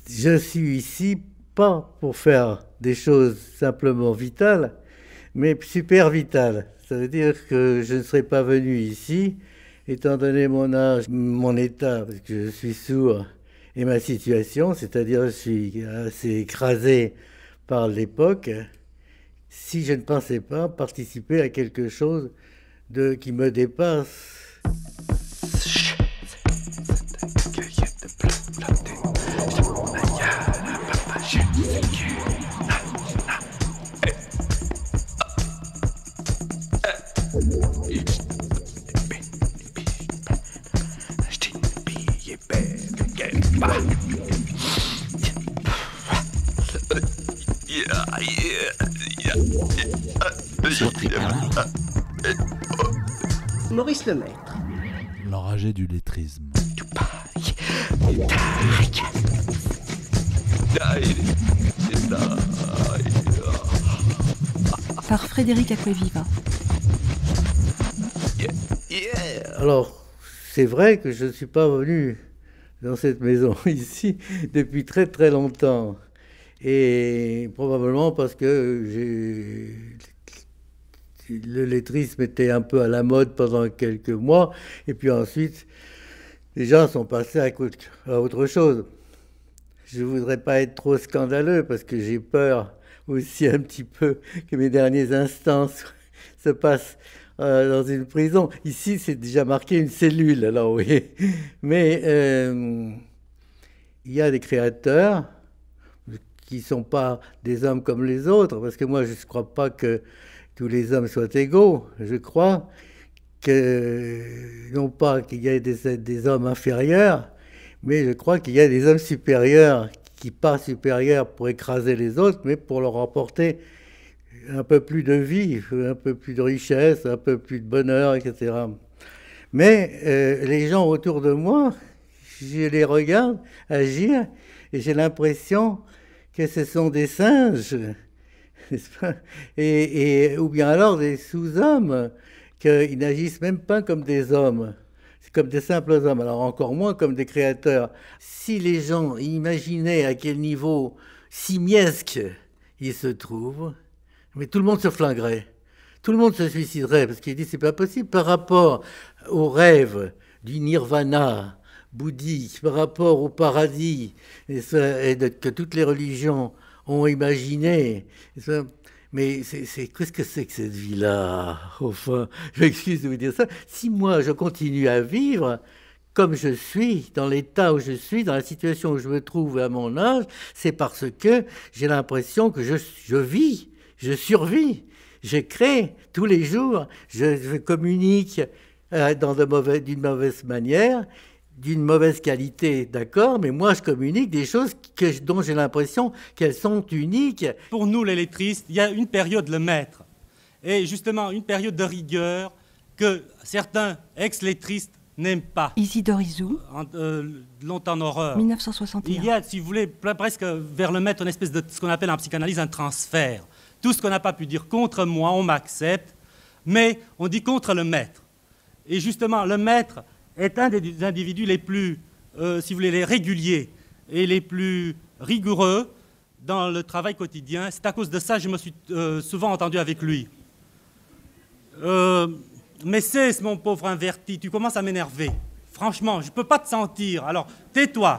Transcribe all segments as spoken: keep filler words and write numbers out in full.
je suis ici pas pour faire des choses simplement vitales, mais super vitales. Ça veut dire que je ne serais pas venu ici, étant donné mon âge, mon état, parce que je suis sourd, et ma situation, c'est-à-dire je suis assez écrasé par l'époque, si je ne pensais pas participer à quelque chose de, qui me dépasse. Maurice Lemaître. L'enragé du lettrisme. Par Frédéric Acquaviva. Alors, c'est vrai que je ne suis pas venu dans cette maison ici depuis très très longtemps. Et probablement parce que j'ai... le lettrisme était un peu à la mode pendant quelques mois. Et puis ensuite, les gens sont passés à, à autre chose. Je ne voudrais pas être trop scandaleux parce que j'ai peur aussi un petit peu que mes derniers instants se passent euh, dans une prison. Ici, c'est déjà marqué une cellule, alors oui. Mais euh, il y a des créateurs qui ne sont pas des hommes comme les autres, parce que moi, je ne crois pas que tous les hommes soient égaux. Je crois que, non pas qu'il y ait des, des hommes inférieurs, mais je crois qu'il y a des hommes supérieurs, qui pas supérieurs pour écraser les autres, mais pour leur apporter un peu plus de vie, un peu plus de richesse, un peu plus de bonheur, et cetera. Mais euh, les gens autour de moi, je les regarde agir et j'ai l'impression que ce sont des singes, n'est-ce pas ? et, et, ou bien alors des sous-hommes, qu'ils n'agissent même pas comme des hommes, c'est comme des simples hommes, alors encore moins comme des créateurs. Si les gens imaginaient à quel niveau simiesque ils se trouvent, mais tout le monde se flinguerait, tout le monde se suiciderait, parce qu'il dit c'est pas possible par rapport au rêve du nirvana bouddhique, par rapport au paradis et, ça, et de, que toutes les religions ont imaginé. Ça, mais c'est, qu'est-ce que c'est que cette vie-là? Enfin, je m'excuse de vous dire ça. Si moi, je continue à vivre comme je suis, dans l'état où je suis, dans la situation où je me trouve à mon âge, c'est parce que j'ai l'impression que je, je vis, je survis, je crée tous les jours, je, je communique euh, dans de mauvais, d'une mauvaise manière, d'une mauvaise qualité, d'accord, mais moi je communique des choses que, dont j'ai l'impression qu'elles sont uniques. Pour nous les lettristes, il y a une période Lemaître, et justement une période de rigueur que certains ex-lettristes n'aiment pas. Isidore Isou. Euh, longtemps en horreur. mille neuf cent soixante et un. Il y a, si vous voulez, presque vers Lemaître une espèce de ce qu'on appelle en psychanalyse un transfert. Tout ce qu'on n'a pas pu dire contre moi, on m'accepte, mais on dit contre le maître. Et justement, le maître est un des individus les plus, euh, si vous voulez, les réguliers et les plus rigoureux dans le travail quotidien. C'est à cause de ça que je me suis euh, souvent entendu avec lui. Euh, mais cesse, mon pauvre inverti, tu commences à m'énerver. Franchement, je ne peux pas te sentir, alors tais-toi.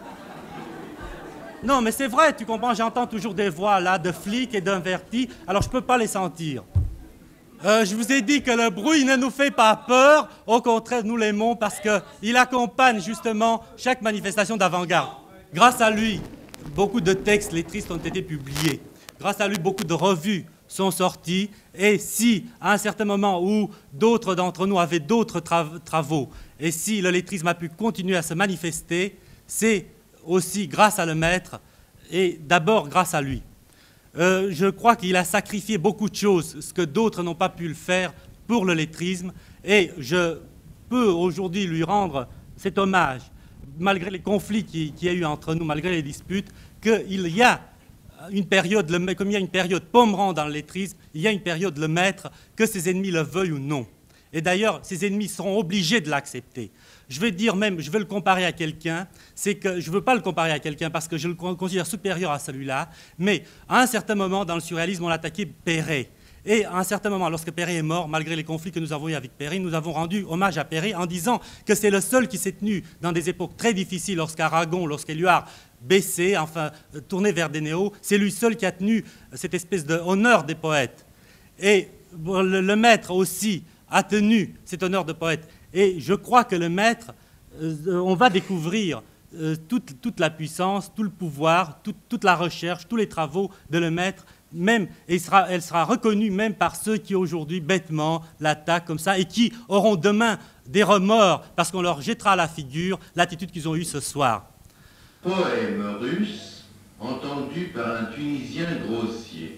Non, mais c'est vrai, tu comprends, j'entends toujours des voix là de flics et d'invertis, alors je ne peux pas les sentir. Euh, je vous ai dit que le bruit ne nous fait pas peur, au contraire, nous l'aimons parce qu'il accompagne justement chaque manifestation d'avant-garde. Grâce à lui, beaucoup de textes lettristes ont été publiés. Grâce à lui, beaucoup de revues sont sorties. Et si, à un certain moment où d'autres d'entre nous avaient d'autres tra travaux, et si le lettrisme a pu continuer à se manifester, c'est aussi grâce à Lemaître et d'abord grâce à lui. Euh, je crois qu'il a sacrifié beaucoup de choses, ce que d'autres n'ont pas pu le faire pour le lettrisme, et je peux aujourd'hui lui rendre cet hommage, malgré les conflits qu'il y a eu entre nous, malgré les disputes, qu'il y a une période, comme il y a une période Pomeran dans le lettrisme, il y a une période Lemaître, que ses ennemis le veuillent ou non. Et d'ailleurs, ses ennemis seront obligés de l'accepter. Je vais dire même, je vais le comparer à quelqu'un, c'est que je ne veux pas le comparer à quelqu'un parce que je le considère supérieur à celui-là, mais à un certain moment, dans le surréalisme, on attaquait Perret. Et à un certain moment, lorsque Perret est mort, malgré les conflits que nous avons eus avec Perret, nous avons rendu hommage à Perret en disant que c'est le seul qui s'est tenu dans des époques très difficiles, lorsqu'Aragon, lorsqu'Éluard baissait, enfin tourné vers des néos, c'est lui seul qui a tenu cette espèce d'honneur des poètes. Et le, le maître aussi a tenu cet honneur de poète. Et je crois que le maître, euh, on va découvrir euh, toute, toute la puissance, tout le pouvoir, tout, toute la recherche, tous les travaux de le maître, même, et il sera, elle sera reconnue même par ceux qui aujourd'hui bêtement l'attaquent comme ça et qui auront demain des remords parce qu'on leur jettera à la figure l'attitude qu'ils ont eue ce soir. Poème russe entendu par un Tunisien grossier.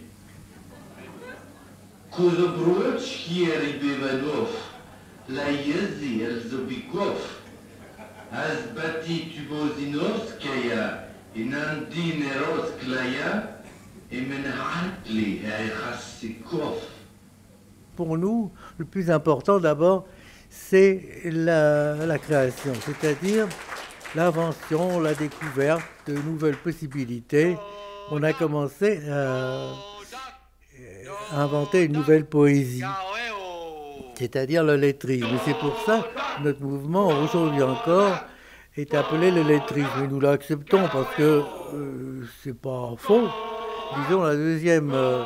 Kozobruchki Ribevanov, Laïezi Elzobikov, Azbati Tubozinovskaya, Inandi Nerosklaya, et Menhatli Haïchassikov. Pour nous, le plus important d'abord, c'est la, la création, c'est-à-dire l'invention, la découverte de nouvelles possibilités. On a commencé à inventer une nouvelle poésie, c'est-à-dire le lettrisme. Et c'est pour ça que notre mouvement, aujourd'hui encore, est appelé le lettrisme. Et nous l'acceptons parce que euh, c'est pas faux. Disons, la deuxième euh,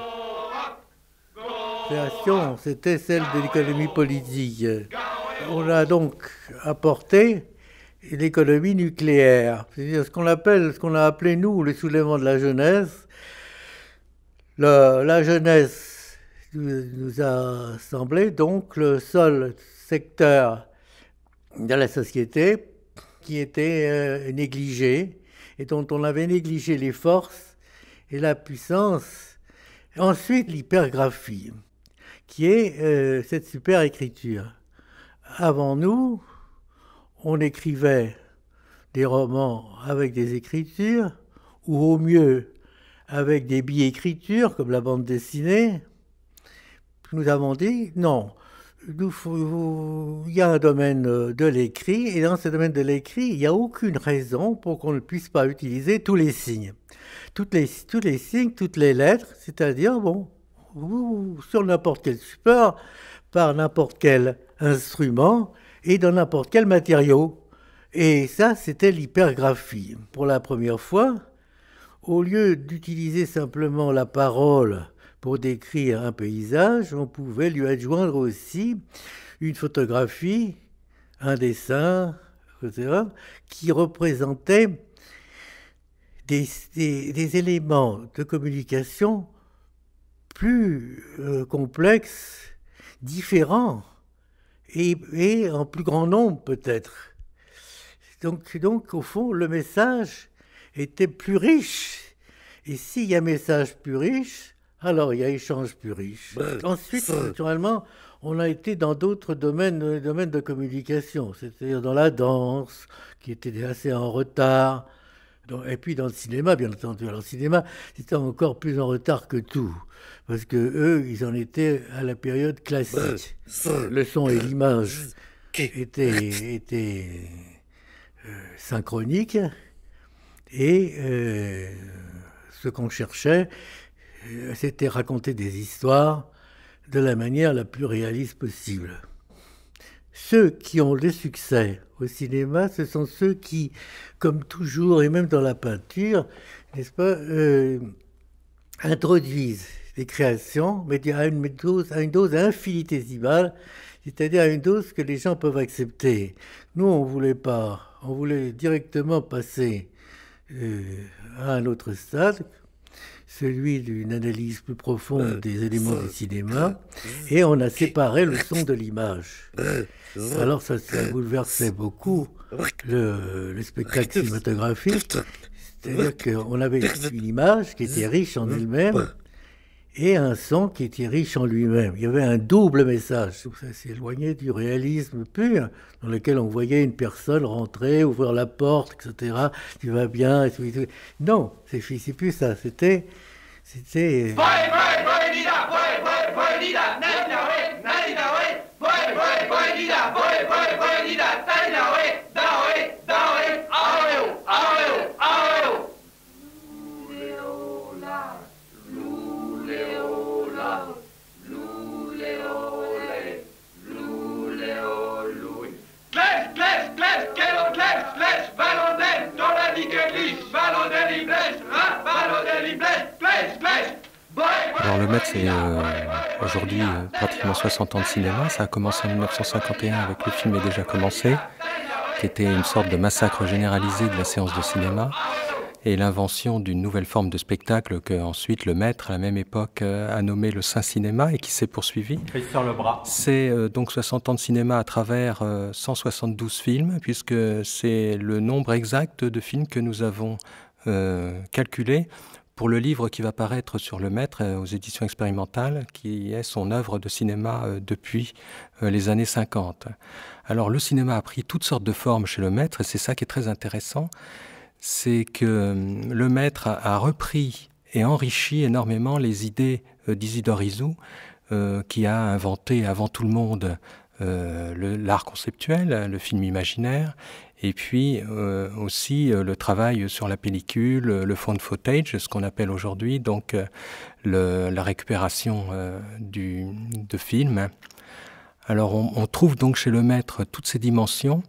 création, c'était celle de l'économie politique. On a donc apporté l'économie nucléaire, c'est-à-dire ce qu'on appelle, ce qu'on a appelé nous le soulèvement de la jeunesse. Le, la jeunesse nous a semblé donc le seul secteur de la société qui était euh, négligé et dont on avait négligé les forces et la puissance. Ensuite, l'hypergraphie, qui est euh, cette super écriture. Avant nous, on écrivait des romans avec des écritures, ou au mieux avec des bi-écritures, comme la bande dessinée. Nous avons dit, non, nous, faut, il y a un domaine de l'écrit, et dans ce domaine de l'écrit, il n'y a aucune raison pour qu'on ne puisse pas utiliser tous les signes. Toutes les, tous les signes, toutes les lettres, c'est-à-dire, bon, sur n'importe quel support, par n'importe quel instrument et dans n'importe quel matériau. Et ça, c'était l'hypergraphie. Pour la première fois, au lieu d'utiliser simplement la parole pour décrire un paysage, on pouvait lui adjoindre aussi une photographie, un dessin, et cetera, qui représentait des, des, des éléments de communication plus euh, complexes, différents, et, et en plus grand nombre peut-être. Donc, donc, au fond, le message était plus riche. Et s'il y a message plus riche, alors il y a échange plus riche. Ensuite, naturellement, on a été dans d'autres domaines, domaines de communication, c'est-à-dire dans la danse, qui était assez en retard, et puis dans le cinéma, bien entendu. Alors le cinéma, c'était encore plus en retard que tout, parce que eux, ils en étaient à la période classique. Le son et l'image étaient, étaient euh, synchroniques, et euh, ce qu'on cherchait, euh, c'était raconter des histoires de la manière la plus réaliste possible. Ceux qui ont le succès au cinéma, ce sont ceux qui, comme toujours, et même dans la peinture, n'est-ce pas, euh, introduisent des créations, mais à une dose, à une dose infinitésimale, c'est-à-dire à une dose que les gens peuvent accepter. Nous, on ne voulait pas, on voulait directement passer euh, à un autre stade, celui d'une analyse plus profonde des éléments du cinéma, et on a séparé le son de l'image. Alors ça, ça bouleversait beaucoup le, le spectacle cinématographique, c'est-à-dire qu'on avait une image qui était riche en elle-même, et un son qui était riche en lui-même. Il y avait un double message. Ça s'éloignait du réalisme pur, dans lequel on voyait une personne rentrer, ouvrir la porte, et cetera. Tu vas bien, et tout, et tout. Non, c'est, c'est plus ça. C'était... C'était... Alors le Maître, c'est euh, aujourd'hui euh, pratiquement soixante ans de cinéma. Ça a commencé en mille neuf cent cinquante et un avec Le film est déjà commencé, qui était une sorte de massacre généralisé de la séance de cinéma, et l'invention d'une nouvelle forme de spectacle que ensuite le Maître, à la même époque, euh, a nommé le Saint Cinéma et qui s'est poursuivi. Sur le bras. C'est euh, donc soixante ans de cinéma à travers euh, cent soixante-douze films, puisque c'est le nombre exact de films que nous avons euh, calculé pour le livre qui va paraître sur le Maître euh, aux éditions expérimentales, qui est son œuvre de cinéma euh, depuis euh, les années cinquante. Alors le cinéma a pris toutes sortes de formes chez le Maître, et c'est ça qui est très intéressant, c'est que euh, le Maître a, a repris et enrichi énormément les idées euh, d'Isidore Isou, euh, qui a inventé avant tout le monde euh, le, l'art conceptuel, le film imaginaire, et puis euh, aussi euh, le travail sur la pellicule, le found footage, ce qu'on appelle aujourd'hui donc euh, le, la récupération euh, du, de films. Alors on, on trouve donc chez le Maître toutes ces dimensions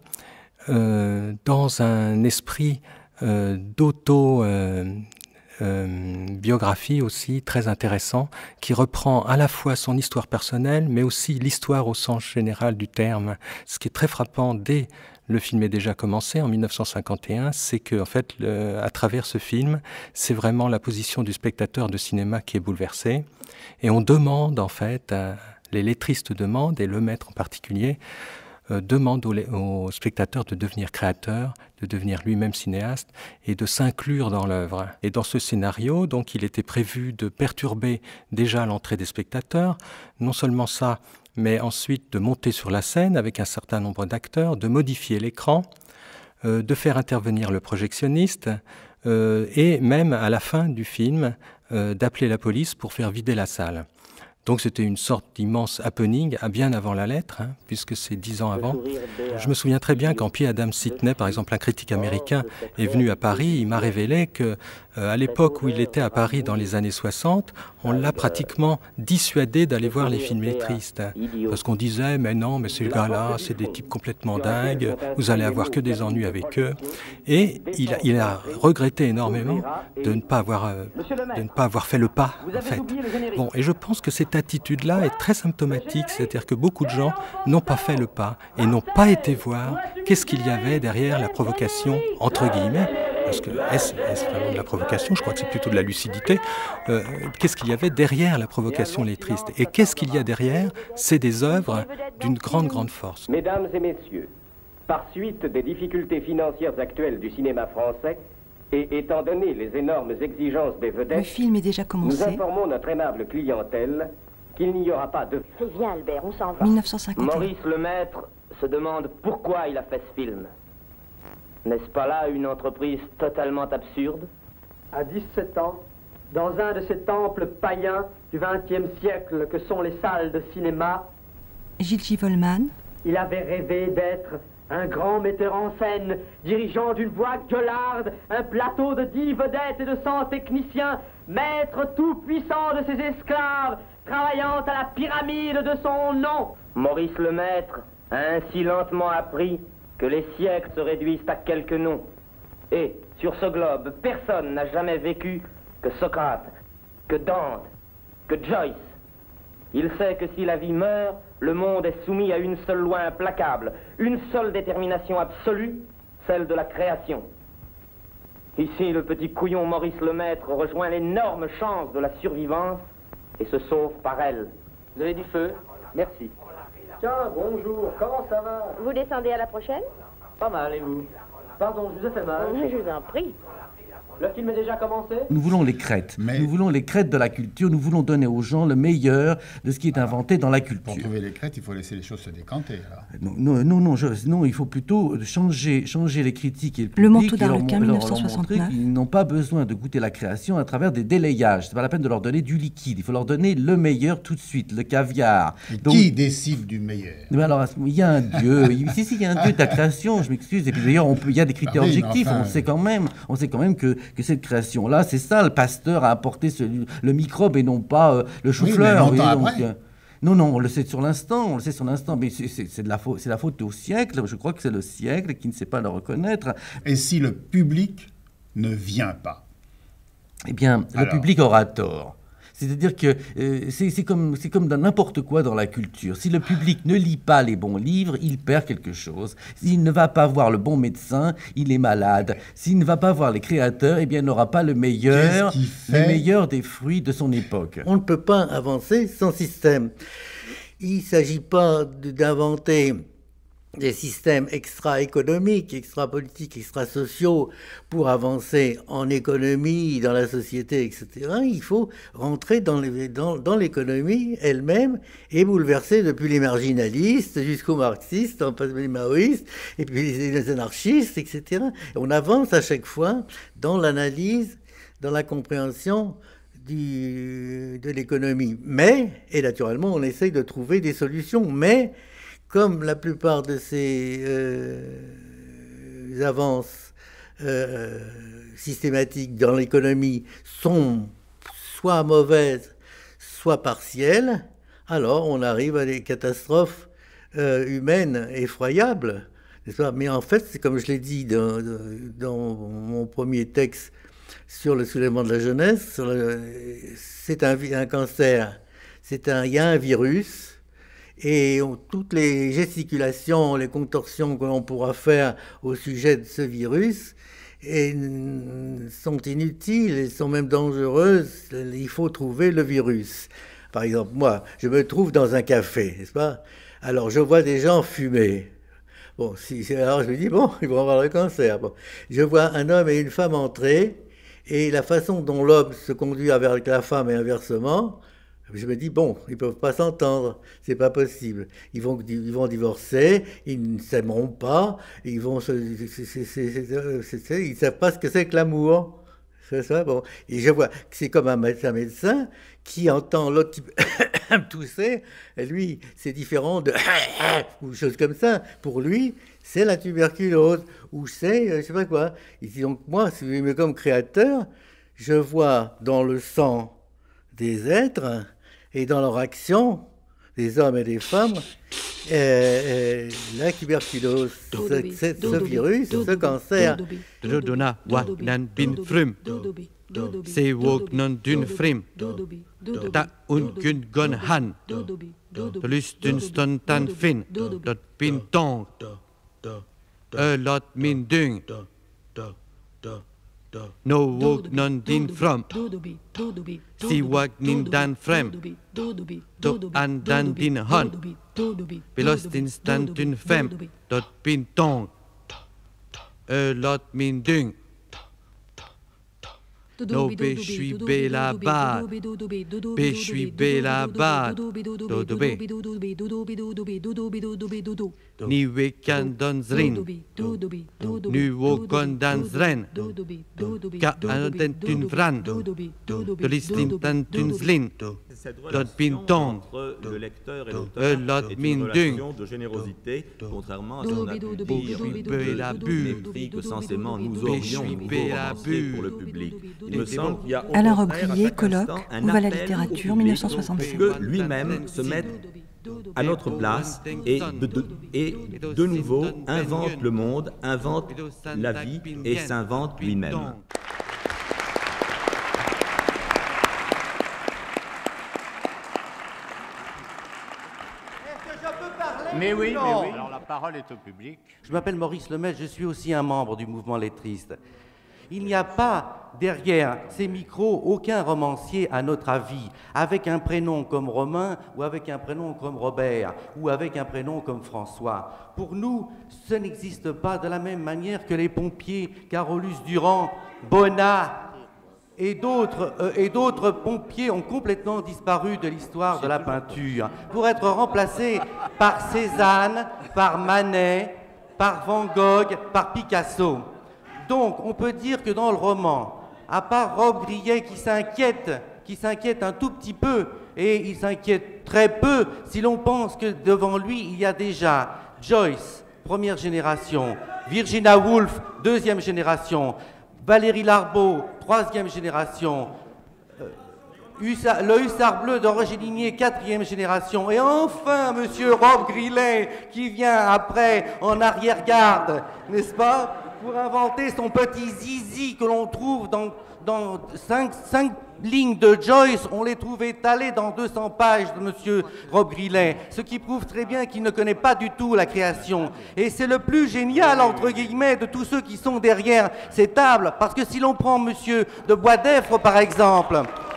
euh, dans un esprit euh, d'auto euh, euh, biographie aussi très intéressant, qui reprend à la fois son histoire personnelle mais aussi l'histoire au sens général du terme. Ce qui est très frappant dès Le film est déjà commencé en mille neuf cent cinquante et un, c'est que, en fait, le, à travers ce film, c'est vraiment la position du spectateur de cinéma qui est bouleversée. Et on demande, en fait, à, les lettristes demandent, et le Maître en particulier, euh, demande au, au spectateur de devenir créateur, de devenir lui-même cinéaste et de s'inclure dans l'œuvre. Et dans ce scénario, donc, il était prévu de perturber déjà l'entrée des spectateurs. Non seulement ça, mais ensuite de monter sur la scène avec un certain nombre d'acteurs, de modifier l'écran, euh, de faire intervenir le projectionniste, euh, et même à la fin du film, euh, d'appeler la police pour faire vider la salle. Donc c'était une sorte d'immense happening, à bien avant la lettre, hein, puisque c'est dix ans avant. Je me souviens très bien quand P. Adam Sidney, par exemple un critique américain, est venu à Paris, il m'a révélé que euh, à l'époque où il était à Paris dans les années soixante, on l'a pratiquement dissuadé d'aller voir les films lettristes. Parce qu'on disait, mais non, mais ces gars-là, c'est des types complètement dingues, vous allez avoir que des ennuis avec eux. Et il a, il a regretté énormément de ne pas avoir, euh, de ne pas avoir fait le pas, en fait. Bon, et je pense que cette attitude-là est très symptomatique, c'est-à-dire que beaucoup de gens n'ont pas fait le pas et n'ont pas été voir qu'est-ce qu'il y avait derrière la provocation, entre guillemets, parce que est-ce, est-ce vraiment de la provocation? Je crois que c'est plutôt de la lucidité. Euh, qu'est-ce qu'il y avait derrière la provocation lettriste? Et qu'est-ce qu'il y a derrière? C'est des œuvres d'une grande, grande force. Mesdames et messieurs, par suite des difficultés financières actuelles du cinéma français, et étant donné les énormes exigences des vedettes, le film est déjà commencé. Nous informons notre aimable clientèle qu'il n'y aura pas de... C'est bien, Albert, on s'en va. mille neuf cent cinquante et un. Maurice Lemaître se demande pourquoi il a fait ce film. N'est-ce pas là une entreprise totalement absurde? À dix-sept ans, dans un de ces temples païens du vingtième siècle que sont les salles de cinéma, Gilles Givolman, il avait rêvé d'être un grand metteur en scène, dirigeant d'une voix gueularde, un plateau de dix vedettes et de cent techniciens, maître tout-puissant de ses esclaves, travaillant à la pyramide de son nom. Maurice Lemaître a ainsi lentement appris que les siècles se réduisent à quelques noms. Et, sur ce globe, personne n'a jamais vécu que Socrate, que Dante, que Joyce. Il sait que si la vie meurt, le monde est soumis à une seule loi implacable, une seule détermination absolue, celle de la création. Ici, le petit couillon Maurice Lemaître rejoint l'énorme chance de la survivance et se sauve par elle. Vous avez du feu? Merci. Tiens, bonjour, comment ça va? Vous descendez à la prochaine? Pas mal, et vous? Pardon, je vous ai fait mal. Je vous en prie. Le film est déjà commencé? Nous voulons les crêtes. Mais... Nous voulons les crêtes de la culture. Nous voulons donner aux gens le meilleur de ce qui est inventé dans la culture. Pour trouver les crêtes, il faut laisser les choses se décanter. Alors. Non, non, non, non, je, non, il faut plutôt changer, changer les critiques et le public. Le manteau d'Arlequin, mille neuf cent soixante-neuf. Ils n'ont pas besoin de goûter la création à travers des délayages. C'est pas la peine de leur donner du liquide. Il faut leur donner le meilleur tout de suite, le caviar. Et Donc, qui décide du meilleur? Mais alors, il y a un dieu. si, si, il y a un dieu de la création. Je m'excuse. Et puis d'ailleurs, on peut, il y a des critères bah oui, objectifs. Enfin, on sait quand même, on sait quand même que, que cette création. Là, c'est ça, le Pasteur a apporté ce, le microbe et non pas euh, le chou-fleur. Oui, donc, euh, non, non, on le sait sur l'instant, on le sait sur l'instant, mais c'est de la faute, c'est la faute au siècle. Je crois que c'est le siècle qui ne sait pas le reconnaître. Et si le public ne vient pas? Eh bien, Alors. le public aura tort. C'est-à-dire que euh, c'est, c'est comme, c'est comme dans n'importe quoi dans la culture. Si le public ne lit pas les bons livres, il perd quelque chose. S'il ne va pas voir le bon médecin, il est malade. S'il ne va pas voir les créateurs, eh bien, il n'aura pas le meilleur, Qu'est-ce qui fait... le meilleur des fruits de son époque. On ne peut pas avancer sans système. Il ne s'agit pas d'inventer des systèmes extra-économiques, extra-politiques, extra-sociaux pour avancer en économie, dans la société, et cetera. Il faut rentrer dans, les, dans, dans l'économie elle-même et bouleverser depuis les marginalistes jusqu'aux marxistes, en passant les maoïstes, et puis les, les anarchistes, et cetera. Et on avance à chaque fois dans l'analyse, dans la compréhension du, de l'économie. Mais, et naturellement, on essaye de trouver des solutions, mais comme la plupart de ces euh, avances euh, systématiques dans l'économie sont soit mauvaises, soit partielles, alors on arrive à des catastrophes euh, humaines effroyables. Mais en fait, c'est comme je l'ai dit dans, dans mon premier texte sur le soulèvement de la jeunesse, le, c'est un, un cancer, c'est un, il y a un virus. Et on, toutes les gesticulations, les contorsions que l'on pourra faire au sujet de ce virus et, sont inutiles et sont même dangereuses. Il faut trouver le virus. Par exemple, moi, je me trouve dans un café, n'est-ce pas? Alors, je vois des gens fumer. Bon, si, alors je me dis, bon, ils vont avoir le cancer. Bon. Je vois un homme et une femme entrer, et la façon dont l'homme se conduit avec la femme et inversement, je me dis, bon, ils ne peuvent pas s'entendre, c'est pas possible. Ils vont, ils vont divorcer, ils ne s'aimeront pas, ils vont se, c'est, c'est, c'est, c'est, c'est, ils ne savent pas ce que c'est que l'amour. C'est ça, bon. Et je vois que c'est comme un médecin, médecin qui entend l'autre type tousser, et lui, c'est différent de ou chose comme ça. Pour lui, c'est la tuberculose, ou c'est, je ne sais pas quoi. Et donc, moi, mais comme créateur, je vois dans le sang des êtres et dans leur action, des hommes et des femmes, euh, euh, la tuberculose, ce, ce, ce virus, ce cancer. Dodona wa nan bin frum, se wok non dun frim, ta un kun gon han, plus dun ston tan fin, dot bin tong, e lot min dung. No wok non din from, si wak nin dan frem, to an dan din hon, belos din stan dun fem, dot bin tong, e lot min dung. No be shui be la bad, be shui be la bad, do do be. Ni we kan dan zrin, nu wo kon dan zren, ka anoten tun vran, de listin tan tun zlin, dot bin tong, le lecteur et l'auteur, lot min dung, de générosité, contrairement à ce qu'on a pu dire, mépris que censément nous aurions pour le public. Il me semble qu'il y a Alain Robbe-Grillet, colloque, Où va la littérature, mille neuf cent soixante-cinq. que lui-même se mette à notre place et de, de, et de nouveau invente le monde, invente la vie et s'invente lui-même. Mais oui, Non. mais oui. Alors la parole est au public. Je m'appelle Maurice Lemaitre, je suis aussi un membre du mouvement lettriste. Il n'y a pas derrière ces micros aucun romancier, à notre avis, avec un prénom comme Romain, ou avec un prénom comme Robert, ou avec un prénom comme François. Pour nous, ce n'existe pas de la même manière que les pompiers Carolus Durand, Bonnat et d'autres euh, et d'autres pompiers ont complètement disparu de l'histoire de la peinture pour être remplacés par Cézanne, par Manet, par Van Gogh, par Picasso. Donc, on peut dire que dans le roman, à part Robbe-Grillet qui s'inquiète, qui s'inquiète un tout petit peu, et il s'inquiète très peu si l'on pense que devant lui, il y a déjà Joyce, première génération, Virginia Woolf, deuxième génération, Valérie Larbaud, troisième génération, euh, Hussard, le Hussard bleu d'Henri Ligné, quatrième génération, et enfin Monsieur Robbe-Grillet qui vient après en arrière-garde, n'est-ce pas? pour inventer son petit zizi que l'on trouve dans, dans cinq, cinq lignes de Joyce, on les trouve étalées dans deux cents pages de M. Rob Grillet, ce qui prouve très bien qu'il ne connaît pas du tout la création. Et c'est le plus génial, entre guillemets, de tous ceux qui sont derrière ces tables, parce que si l'on prend M. de Boisdeffre, par exemple...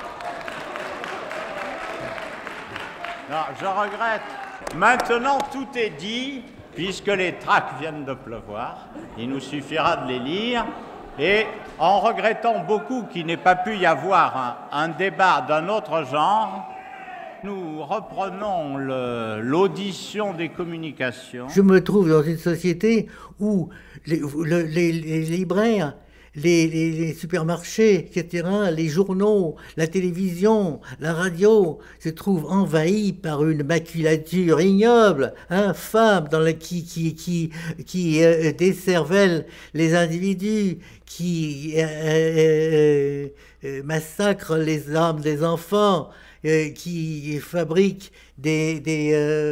Non, je regrette. Maintenant, tout est dit, puisque les tracts viennent de pleuvoir. Il nous suffira de les lire. Et en regrettant beaucoup qu'il n'ait pas pu y avoir un, un débat d'un autre genre, nous reprenons l'audition des communications. Je me trouve dans une société où les, le, les, les libraires, les, les, les supermarchés, et cetera, les journaux, la télévision, la radio se trouvent envahis par une maculature ignoble, infâme, dans la, qui, qui, qui, qui euh, desservelle les individus, qui euh, euh, euh, massacre les âmes des enfants, euh, qui fabrique des, des,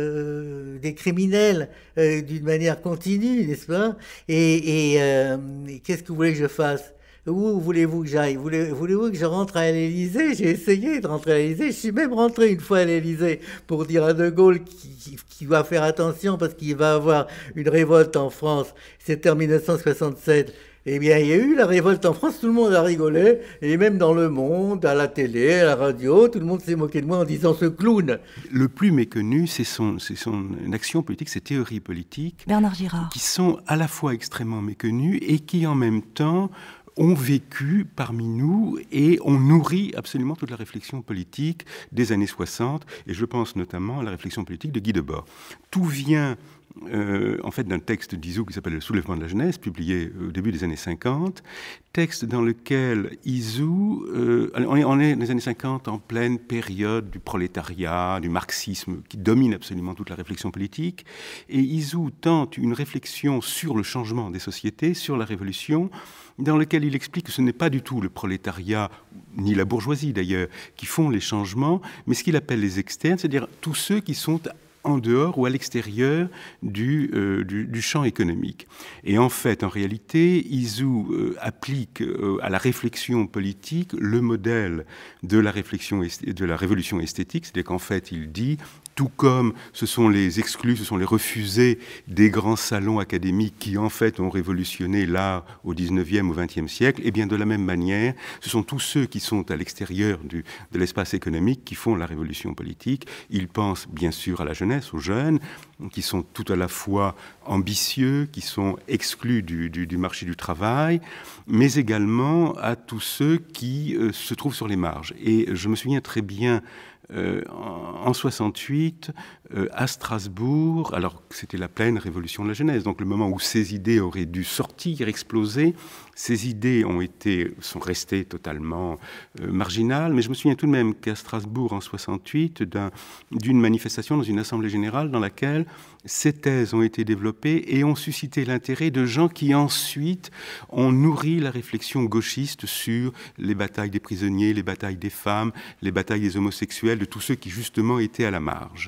euh, des criminels euh, d'une manière continue, n'est-ce pas? Et, et euh, qu'est-ce que vous voulez que je fasse? Où voulez-vous que j'aille? Voulez-vous voulez que je rentre à l'Élysée? J'ai essayé de rentrer à l'Élysée. Je suis même rentré une fois à l'Élysée pour dire à De Gaulle qu'il qui va faire attention parce qu'il va avoir une révolte en France. C'était en mille neuf cent soixante-sept. Eh bien, il y a eu la révolte en France, tout le monde a rigolé, et même dans le monde, à la télé, à la radio, tout le monde s'est moqué de moi en disant ce clown. Le plus méconnu, c'est son, c'est son action politique, ses théories politiques. Bernard Girard. Qui sont à la fois extrêmement méconnues et qui, en même temps, ont vécu parmi nous et ont nourri absolument toute la réflexion politique des années soixante, et je pense notamment à la réflexion politique de Guy Debord. Tout vient euh, en fait d'un texte d'Izou qui s'appelle « Le soulèvement de la jeunesse », publié au début des années cinquante, texte dans lequel Izou, euh, on, est, on est dans les années cinquante en pleine période du prolétariat, du marxisme qui domine absolument toute la réflexion politique, et Izou tente une réflexion sur le changement des sociétés, sur la révolution, dans lequel il explique que ce n'est pas du tout le prolétariat, ni la bourgeoisie d'ailleurs, qui font les changements, mais ce qu'il appelle les externes, c'est-à-dire tous ceux qui sont en dehors ou à l'extérieur du, euh, du, du champ économique. Et en fait, en réalité, Izou euh, applique euh, à la réflexion politique le modèle de la, réflexion de la révolution esthétique, c'est-à-dire qu'en fait, il dit... Tout comme ce sont les exclus, ce sont les refusés des grands salons académiques qui, en fait, ont révolutionné l'art au dix-neuvième, au vingtième siècle, et bien de la même manière, ce sont tous ceux qui sont à l'extérieur du, de l'espace économique qui font la révolution politique. Ils pensent bien sûr à la jeunesse, aux jeunes, qui sont tout à la fois ambitieux, qui sont exclus du, du, du marché du travail, mais également à tous ceux qui euh, se trouvent sur les marges. Et je me souviens très bien, Euh, en soixante-huit, euh, à Strasbourg, alors que c'était la pleine révolution de la jeunesse, donc le moment où ces idées auraient dû sortir, exploser, ces idées ont été, sont restées totalement euh, marginales, mais je me souviens tout de même qu'à Strasbourg, en soixante-huit, d'un, d'une manifestation dans une assemblée générale dans laquelle ces thèses ont été développées et ont suscité l'intérêt de gens qui ensuite ont nourri la réflexion gauchiste sur les batailles des prisonniers, les batailles des femmes, les batailles des homosexuels, de tous ceux qui justement étaient à la marge.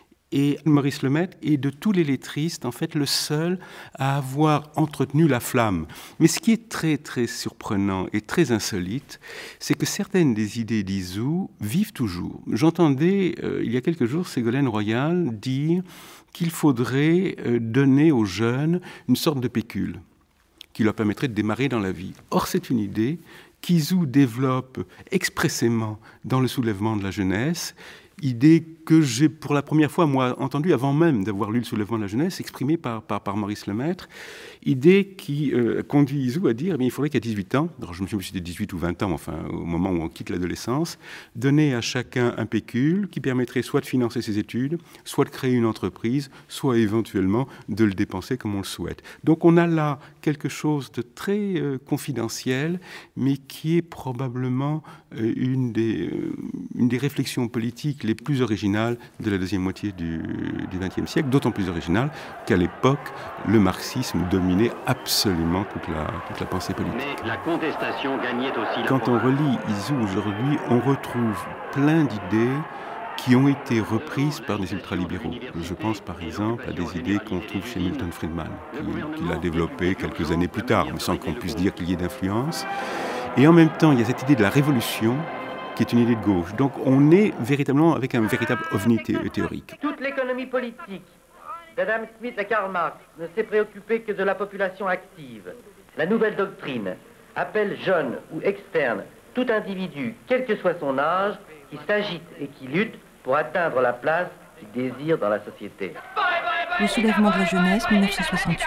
Et Maurice Lemaître est de tous les lettristes, en fait, le seul à avoir entretenu la flamme. Mais ce qui est très, très surprenant et très insolite, c'est que certaines des idées d'Izou vivent toujours. J'entendais, euh, il y a quelques jours, Ségolène Royal dire qu'il faudrait euh, donner aux jeunes une sorte de pécule qui leur permettrait de démarrer dans la vie. Or, c'est une idée qu'Izou développe expressément dans le soulèvement de la jeunesse, idée que j'ai pour la première fois, moi, entendue avant même d'avoir lu le soulèvement de la jeunesse, exprimée par, par, par Maurice Lemaître, idée qui euh, conduit Izou à dire, eh bien, il faudrait qu'à dix-huit ans, alors je me souviens si c'était dix-huit ou vingt ans, enfin, au moment où on quitte l'adolescence, donner à chacun un pécule qui permettrait soit de financer ses études, soit de créer une entreprise, soit éventuellement de le dépenser comme on le souhaite. Donc on a là quelque chose de très euh, confidentiel, mais qui est probablement euh, une, des, euh, une des réflexions politiques les plus originales de la deuxième moitié du vingtième siècle, d'autant plus originale qu'à l'époque, le marxisme dominait absolument toute la, toute la pensée politique. Mais la contestation gagnait aussi... Quand on relit Izou aujourd'hui, on retrouve plein d'idées qui ont été reprises par des ultralibéraux. Je pense par exemple à des idées qu'on trouve chez Milton Friedman, qui, qui l'a développé quelques années plus tard, mais sans qu'on puisse dire qu'il y ait d'influence. Et en même temps, il y a cette idée de la révolution, qui est une idée de gauche. Donc on est véritablement avec un véritable ovni thé théorique. Toute l'économie politique d'Adam Smith à Karl Marx ne s'est préoccupée que de la population active. La nouvelle doctrine appelle jeune ou externe tout individu, quel que soit son âge, qui s'agite et qui lutte pour atteindre la place qu'il désire dans la société. Le soulèvement de la jeunesse, mille neuf cent soixante-huit.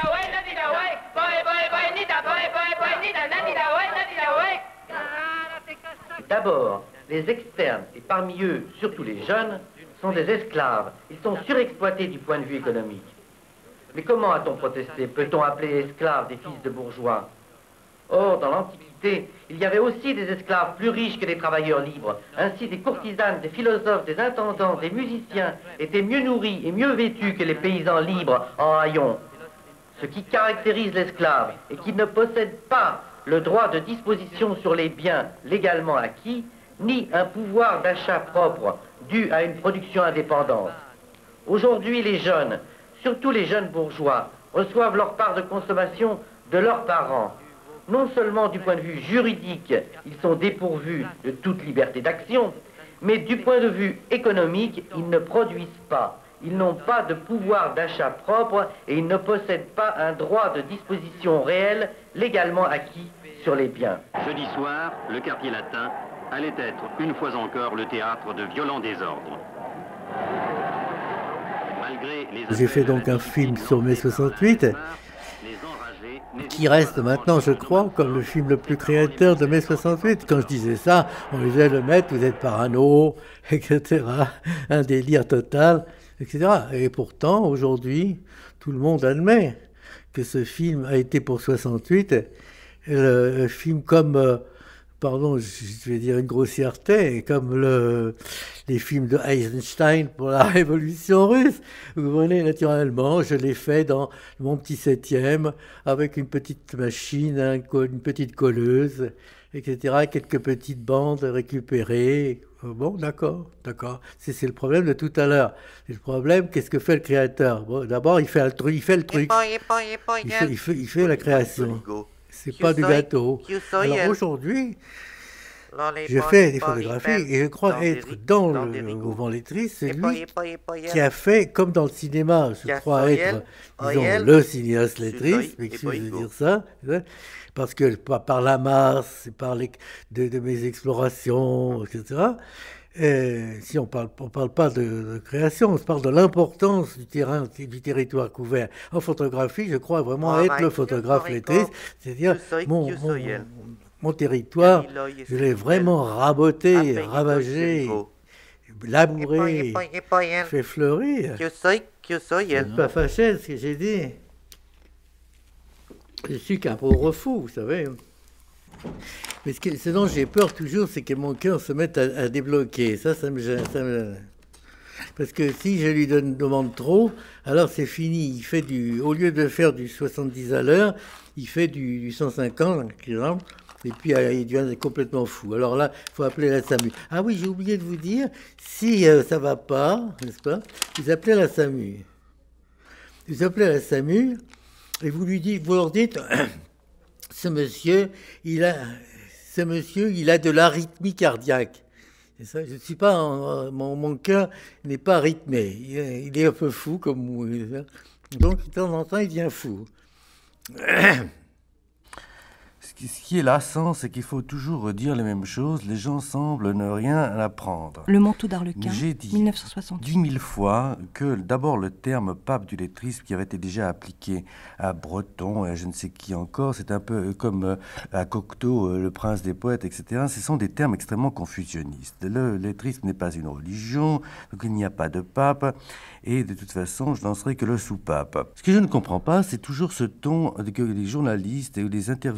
D'abord, les externes, et parmi eux, surtout les jeunes, sont des esclaves. Ils sont surexploités du point de vue économique. Mais comment a-t-on protesté? Peut-on appeler esclaves des fils de bourgeois? Or, dans l'Antiquité, il y avait aussi des esclaves plus riches que des travailleurs libres. Ainsi, des courtisanes, des philosophes, des intendants, des musiciens étaient mieux nourris et mieux vêtus que les paysans libres en haillons. Ce qui caractérise l'esclave est qu'il ne possède pas le droit de disposition sur les biens légalement acquis, ni un pouvoir d'achat propre dû à une production indépendante. Aujourd'hui, les jeunes, surtout les jeunes bourgeois, reçoivent leur part de consommation de leurs parents. Non seulement du point de vue juridique, ils sont dépourvus de toute liberté d'action, mais du point de vue économique, ils ne produisent pas. Ils n'ont pas de pouvoir d'achat propre et ils ne possèdent pas un droit de disposition réel légalement acquis sur les biens. Jeudi soir, le quartier latin allait être une fois encore le théâtre de violents désordres. Malgré les... J'ai fait donc un film sur mai soixante-huit, qui reste maintenant, je crois, comme le film le plus créateur de mai soixante-huit. Quand je disais ça, on disait le maître, vous êtes parano, et cetera. Un délire total, et cetera. Et pourtant, aujourd'hui, tout le monde admet que ce film a été pour soixante-huit, le, le film comme... Euh, pardon, je vais dire une grossièreté, comme le, les films de Eisenstein pour la Révolution russe. Vous voyez, naturellement, je l'ai fait dans mon petit septième, avec une petite machine, une petite colleuse, et cetera, quelques petites bandes récupérées. Bon, d'accord, d'accord. C'est, c'est le problème de tout à l'heure. C'est le problème, qu'est-ce que fait le créateur? Bon, d'abord, il fait le truc, il fait le truc. Il fait, il fait, il fait la création. C'est pas du gâteau. Alors aujourd'hui, je fais des photographies et je crois être dans le mouvement lettriste celui qui a fait, comme dans le cinéma, je crois être, disons, le cinéaste lettriste, excusez de dire ça, parce que par la masse, par les, de, de mes explorations, et cetera. Et si on parle, on parle pas de, de création, on parle de l'importance du terrain, du territoire couvert. En photographie, je crois vraiment être le photographe lettriste, c'est-à-dire mon, mon, mon territoire, je l'ai vraiment raboté, ravagé, labouré, fait fleurir. C'est pas fâché ce que j'ai dit. Je suis qu'un pauvre fou, vous savez. Mais ce, que, ce dont j'ai peur toujours, c'est que mon cœur se mette à, à débloquer. Ça, ça me gêne. Ça me... Parce que si je lui donne, demande trop, alors c'est fini. Il fait du, au lieu de faire du soixante-dix à l'heure, il fait du, du cent cinquante, par exemple, et puis euh, il devient complètement fou. Alors là, il faut appeler la SAMU. Ah oui, j'ai oublié de vous dire, si euh, ça ne va pas, n'est-ce pas, vous appelez la SAMU. Vous appelez la SAMU et vous lui dites, vous leur dites... Ce monsieur, il a, ce monsieur, il a de l'arythmie cardiaque. Et ça, je ne suis pas, en, mon, mon cœur n'est pas rythmé. Il est, il est un peu fou comme moi. Donc, de temps en temps, il devient fou. Ce qui est lassant, c'est qu'il faut toujours dire les mêmes choses. Les gens semblent ne rien apprendre. Le manteau d'Arlequin, J'ai dit mille neuf cent soixante-huit. dix mille fois que d'abord le terme pape du lettrisme qui avait été déjà appliqué à Breton et à je ne sais qui encore, c'est un peu comme à Cocteau, le prince des poètes, et cetera. Ce sont des termes extrêmement confusionnistes. Le lettrisme n'est pas une religion, donc il n'y a pas de pape. Et de toute façon, je n'en serai que le sous-pape. Ce que je ne comprends pas, c'est toujours ce ton que les journalistes et les intervieweurs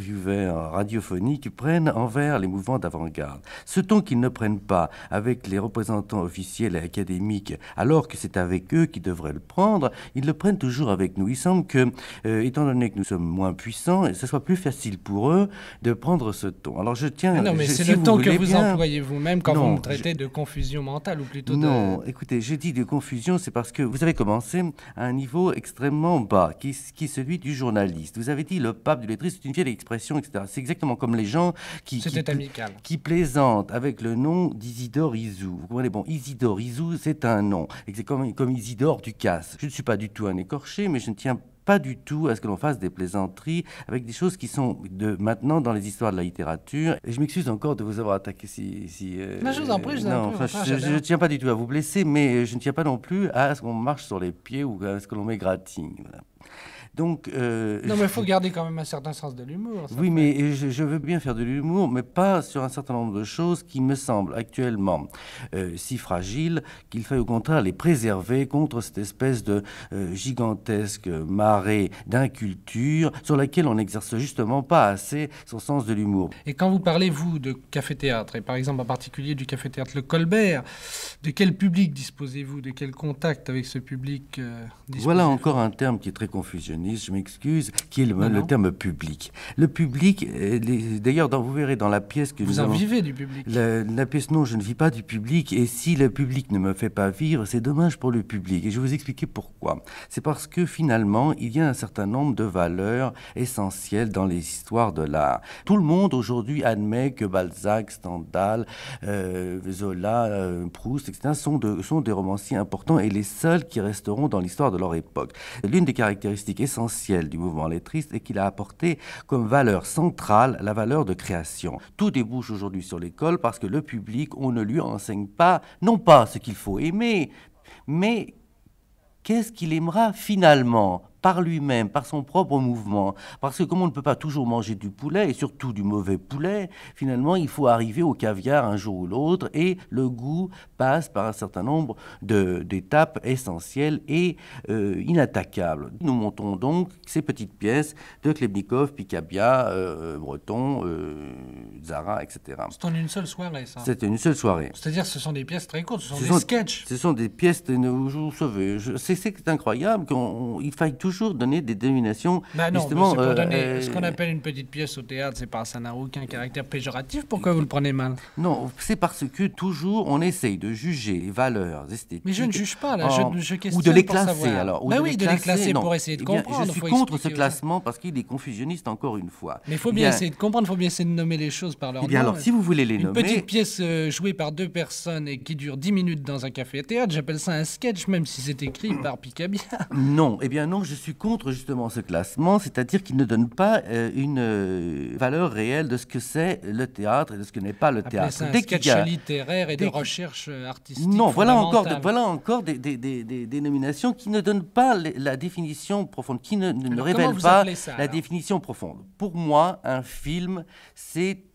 auteurs radiophoniques prennent envers les mouvements d'avant-garde. Ce ton qu'ils ne prennent pas avec les représentants officiels et académiques, alors que c'est avec eux qu'ils devraient le prendre, ils le prennent toujours avec nous. Il semble que, euh, étant donné que nous sommes moins puissants, ce soit plus facile pour eux de prendre ce ton. Alors je tiens... Ah non, mais c'est si le vous ton que voulez vous bien... employez vous-même quand Non, vous me traitez je... de confusion mentale, ou plutôt de... Non, écoutez, j'ai dit de confusion, c'est parce que vous avez commencé à un niveau extrêmement bas, qui, qui est celui du journaliste. Vous avez dit le pape du lettriste, c'est une vieille expression, et cetera. C'est exactement comme les gens qui, qui, qui plaisantent avec le nom d'Isidore Isou. Vous comprenez? Bon, Isidore Isou, c'est un nom. Et c'est comme, comme Isidore Ducasse. Je ne suis pas du tout un écorché, mais je ne tiens pas du tout à ce que l'on fasse des plaisanteries avec des choses qui sont de maintenant dans les histoires de la littérature. Et je m'excuse encore de vous avoir attaqué si... si euh, mais je vous en prie, je vous non, en prie. Enfin, Enfin, je ne tiens pas du tout à vous blesser, mais je ne tiens pas non plus à ce qu'on marche sur les pieds ou à ce que l'on m'égratigne. Voilà. Donc, euh, non, mais il faut garder quand même un certain sens de l'humour. Oui, fait. mais je, je veux bien faire de l'humour, mais pas sur un certain nombre de choses qui me semblent actuellement euh, si fragiles qu'il faille au contraire les préserver contre cette espèce de euh, gigantesque marée d'inculture sur laquelle on n'exerce justement pas assez son sens de l'humour. Et quand vous parlez, vous, de café-théâtre, et par exemple en particulier du café-théâtre Le Colbert, de quel public disposez-vous? De quel contact avec ce public euh, disposez-vous? Voilà encore un terme qui est très confusionniste. Je m'excuse, qui est le, non, le non. terme public. Le public, d'ailleurs, vous verrez dans la pièce que vous nous en allons, vivez du public. La, la pièce, non, je ne vis pas du public, et si le public ne me fait pas vivre, c'est dommage pour le public. Et je vais vous expliquer pourquoi. C'est parce que finalement, il y a un certain nombre de valeurs essentielles dans les histoires de l'art. Tout le monde aujourd'hui admet que Balzac, Stendhal, euh, Zola, euh, Proust, et cetera sont, de, sont des romanciers importants et les seuls qui resteront dans l'histoire de leur époque. L'une des caractéristiques essentiel du mouvement lettriste est qu'il a apporté comme valeur centrale la valeur de création. Tout débouche aujourd'hui sur l'école parce que le public, on ne lui enseigne pas, non pas ce qu'il faut aimer, mais qu'est-ce qu'il aimera finalement par lui-même, par son propre mouvement. Parce que comme on ne peut pas toujours manger du poulet, et surtout du mauvais poulet, finalement, il faut arriver au caviar un jour ou l'autre, et le goût passe par un certain nombre d'étapes essentielles et euh, inattaquables. Nous montons donc ces petites pièces de Klebnikov, Picabia, euh, Breton, euh, Zara, et cetera. C'est en une seule soirée, ça? C'était une seule soirée. C'est-à-dire ce sont des pièces très courtes, ce sont ce des sont, sketchs. Ce sont des pièces, de, vous savez, c'est incroyable qu'il faille toujours toujours donner des dénominations. Bah non, justement, pour euh, donner euh, ce qu'on appelle une petite pièce au théâtre, c'est pas, ça n'a aucun caractère péjoratif. Pourquoi vous le prenez mal? Non, c'est parce que toujours on essaye de juger les valeurs esthétiques. Mais je ne juge pas là, en, je, je questionne ou de les pour classer savoir. alors. Ou bah de oui, les de les classer non. pour essayer de eh bien, comprendre. Je suis faut contre ce aussi. classement parce qu'il est confusionniste encore une fois. Mais il faut eh bien, bien essayer de comprendre, il faut bien essayer de nommer les choses par leur eh bien, nom. alors, si vous voulez les une nommer... Une petite pièce euh, jouée par deux personnes et qui dure dix minutes dans un café-théâtre, j'appelle ça un sketch, même si c'est écrit par Picabia. Non, eh bien non, je suis contre justement ce classement, c'est-à-dire qu'il ne donne pas euh, une euh, valeur réelle de ce que c'est le théâtre et de ce que n'est pas le Appelez théâtre. ça un Dès sketch a... littéraire et de recherche artistique. Non, voilà encore, de, voilà encore des, des, des, des dénominations qui ne donnent pas les, la définition profonde, qui ne, ne alors, révèlent pas ça, la alors définition profonde. Pour moi, un film, c'est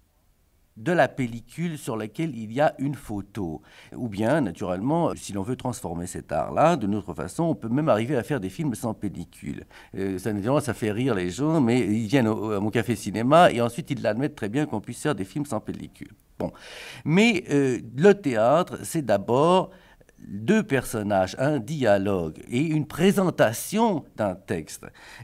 de la pellicule sur laquelle il y a une photo. Ou bien, naturellement, si l'on veut transformer cet art-là, de notre façon, on peut même arriver à faire des films sans pellicule. Euh, ça, ça fait rire les gens, mais ils viennent au, à mon café cinéma et ensuite ils l'admettent très bien qu'on puisse faire des films sans pellicule. Bon. Mais euh, le théâtre, c'est d'abord deux personnages, un dialogue et une présentation d'un texte.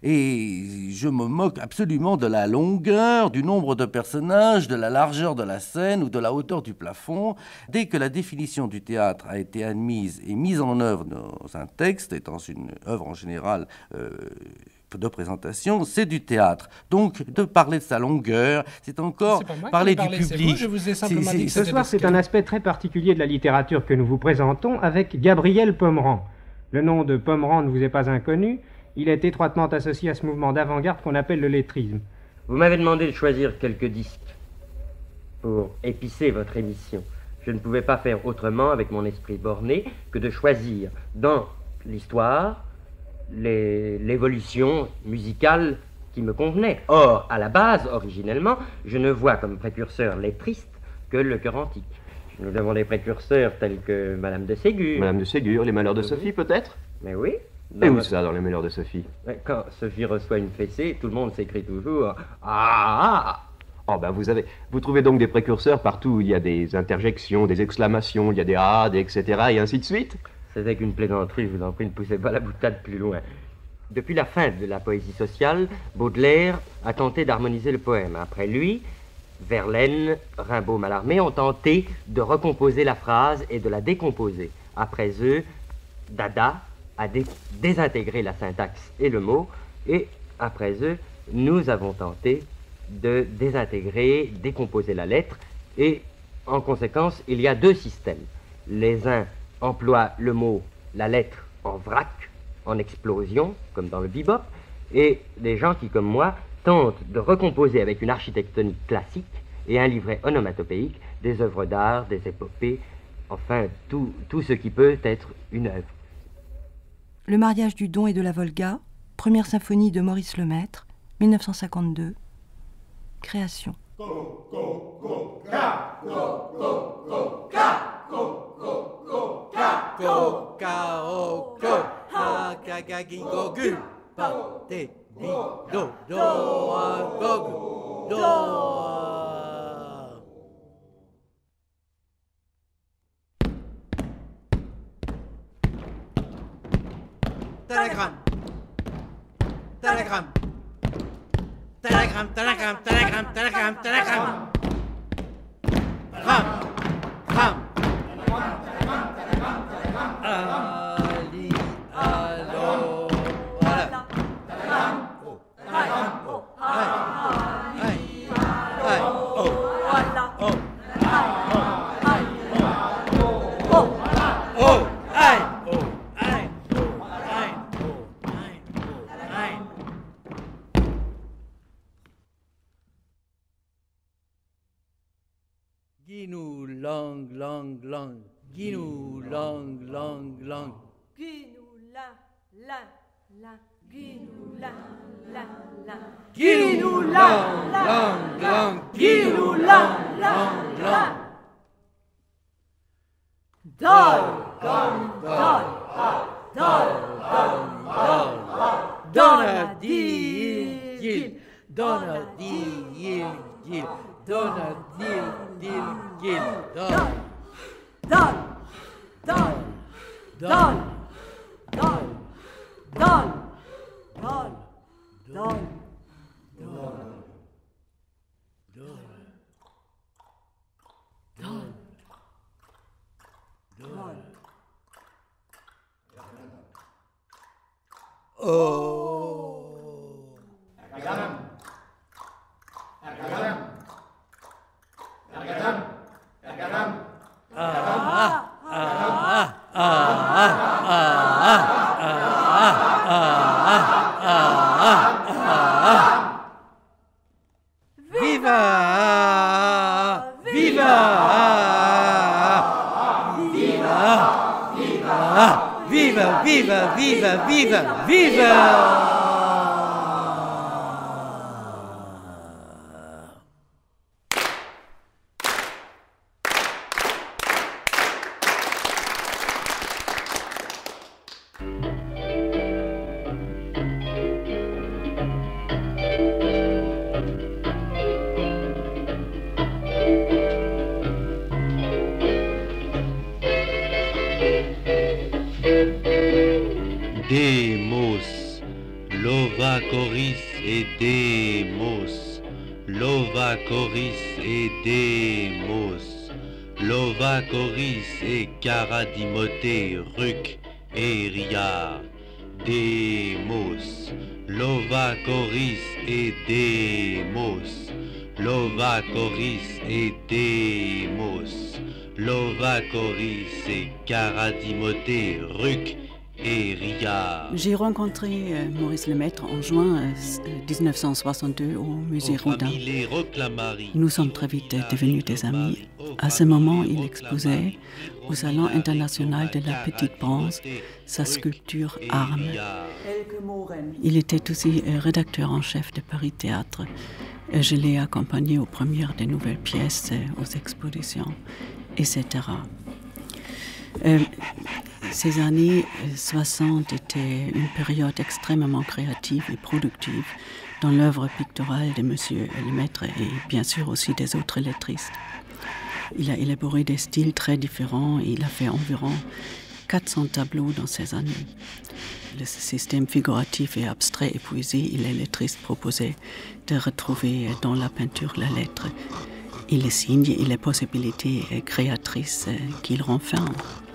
Et je me moque absolument de la longueur, du nombre de personnages, de la largeur de la scène ou de la hauteur du plafond. Dès que la définition du théâtre a été admise et mise en œuvre dans un texte, et dans une œuvre en général euh, de présentation, c'est du théâtre. Donc, de parler de sa longueur, c'est encore parler du parlez, public. vous, je vous ai simplement dit que ce soir, c'est un aspect très particulier de la littérature que nous vous présentons avec Gabriel Pomeran. Le nom de Pomeran ne vous est pas inconnu. Il est étroitement associé à ce mouvement d'avant-garde qu'on appelle le lettrisme. Vous m'avez demandé de choisir quelques disques pour épicer votre émission. Je ne pouvais pas faire autrement avec mon esprit borné que de choisir dans l'histoire l'évolution musicale qui me convenait. Or, à la base, originellement, je ne vois comme précurseur lettriste que le chœur antique. Nous avons des précurseurs tels que Madame de Ségur. Madame de Ségur, les Malheurs de Sophie, peut-être? Mais oui, Et où ça, dans les Malheurs de Sophie? Quand Sophie reçoit une fessée, tout le monde s'écrie toujours « Ah !» Oh ben vous avez, vous trouvez donc des précurseurs partout où il y a des interjections, des exclamations, il y a des ah, des et cetera et ainsi de suite? C'était qu'une plaisanterie, je vous en prie, ne poussez pas la boutade plus loin. Depuis la fin de la poésie sociale, Baudelaire a tenté d'harmoniser le poème. Après lui, Verlaine, Rimbaud, Mallarmé ont tenté de recomposer la phrase et de la décomposer. Après eux, Dada a dé désintégré la syntaxe et le mot, et après eux, nous avons tenté de désintégrer, décomposer la lettre, et en conséquence, il y a deux systèmes. Les uns emploient le mot, la lettre, en vrac, en explosion, comme dans le bebop, et les gens qui, comme moi, tentent de recomposer avec une architectonique classique et un livret onomatopéique des œuvres d'art, des épopées, enfin, tout, tout ce qui peut être une œuvre. Le mariage du Don et de la Volga, première symphonie de Maurice Lemaître, mille neuf cent cinquante-deux. Création. Go, go, go, ga, go, go, go, ga, go, go, go, ga, go, ga, o, go, ha, ga, ga, gi, go, gu, pa, te, di, do, do, a, go, do, a. Telegram. Telegram. Telegram, telegram, telegram, telegram, telegram. Ram, ram. Ali, allo, voilà. Oh, aïe, oh, aïe, aïe, aïe, oh, oh, aïe, oh, oh, oh, aïe, oh, aïe, oh, aïe, oh, aïe, oh, aïe. Guinou, lang, lang, lang. Guinou, lang, lang, lang. Guinou, la, la, la. Guinou, la, la, la. Guinou, lang, lang, lang. Guinou, lang, lang, lang. Dol, dol, dol, dol, dol, dol. Donna di, gil. Donna di, gil, gil. Donna dil, dil, gil. Dol. Dol, dol, dol, dol, dol, dol, dol, dol, dol, dol. Oh. Agadam. Agadam. Agadam. Agadam. Ah, ah, ah, ah, ah, ah, ah, ah. Viva! Viva! Viva! Viva! Viva! Viva! Viva! Viva! Demos, Lovacoris et Demos, Lovacoris et Demos, Lovacoris et Caradimoté, Ruc et Ria, Demos, Lovacoris et Demos, Lovacoris et Demos, Lovacoris et Caradimoté, Ruc et Ria. J'ai rencontré euh, Maurice Lemaître en juin euh, mille neuf cent soixante-deux au musée Rodin. Nous sommes très vite devenus des amis. À ce moment, il exposait au Salon international de la Petite Bronze sa sculpture Armes. Il était aussi euh, rédacteur en chef de Paris Théâtre. Et je l'ai accompagné aux premières des nouvelles pièces, euh, aux expositions, et cetera. Euh, Ces années soixante étaient une période extrêmement créative et productive dans l'œuvre picturale de M. Lemaître et bien sûr aussi des autres lettristes. Il a élaboré des styles très différents et il a fait environ quatre cents tableaux dans ces années. Le système figuratif et abstrait et poésie, les lettristes proposaient de retrouver dans la peinture la lettre et les signes et les possibilités créatrices qu'il renferme.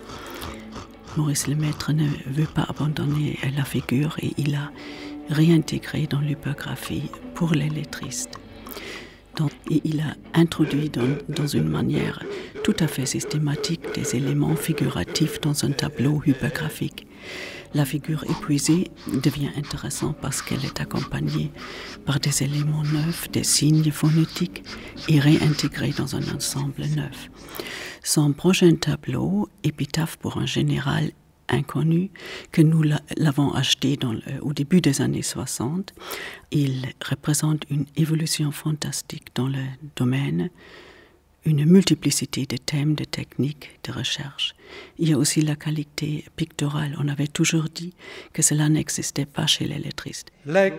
Maurice Lemaître ne veut pas abandonner la figure et il a réintégré dans l'hypographie pour les lettristes. Donc, et il a introduit dans, dans une manière tout à fait systématique des éléments figuratifs dans un tableau hypographique. La figure épuisée devient intéressante parce qu'elle est accompagnée par des éléments neufs, des signes phonétiques et réintégrés dans un ensemble neuf. Son prochain tableau, Épitaphe pour un général inconnu, que nous l'avons acheté dans le, au début des années soixante, il représente une évolution fantastique dans le domaine, une multiplicité de thèmes, de techniques, de recherche. Il y a aussi la qualité picturale. On avait toujours dit que cela n'existait pas chez les lettristes. Je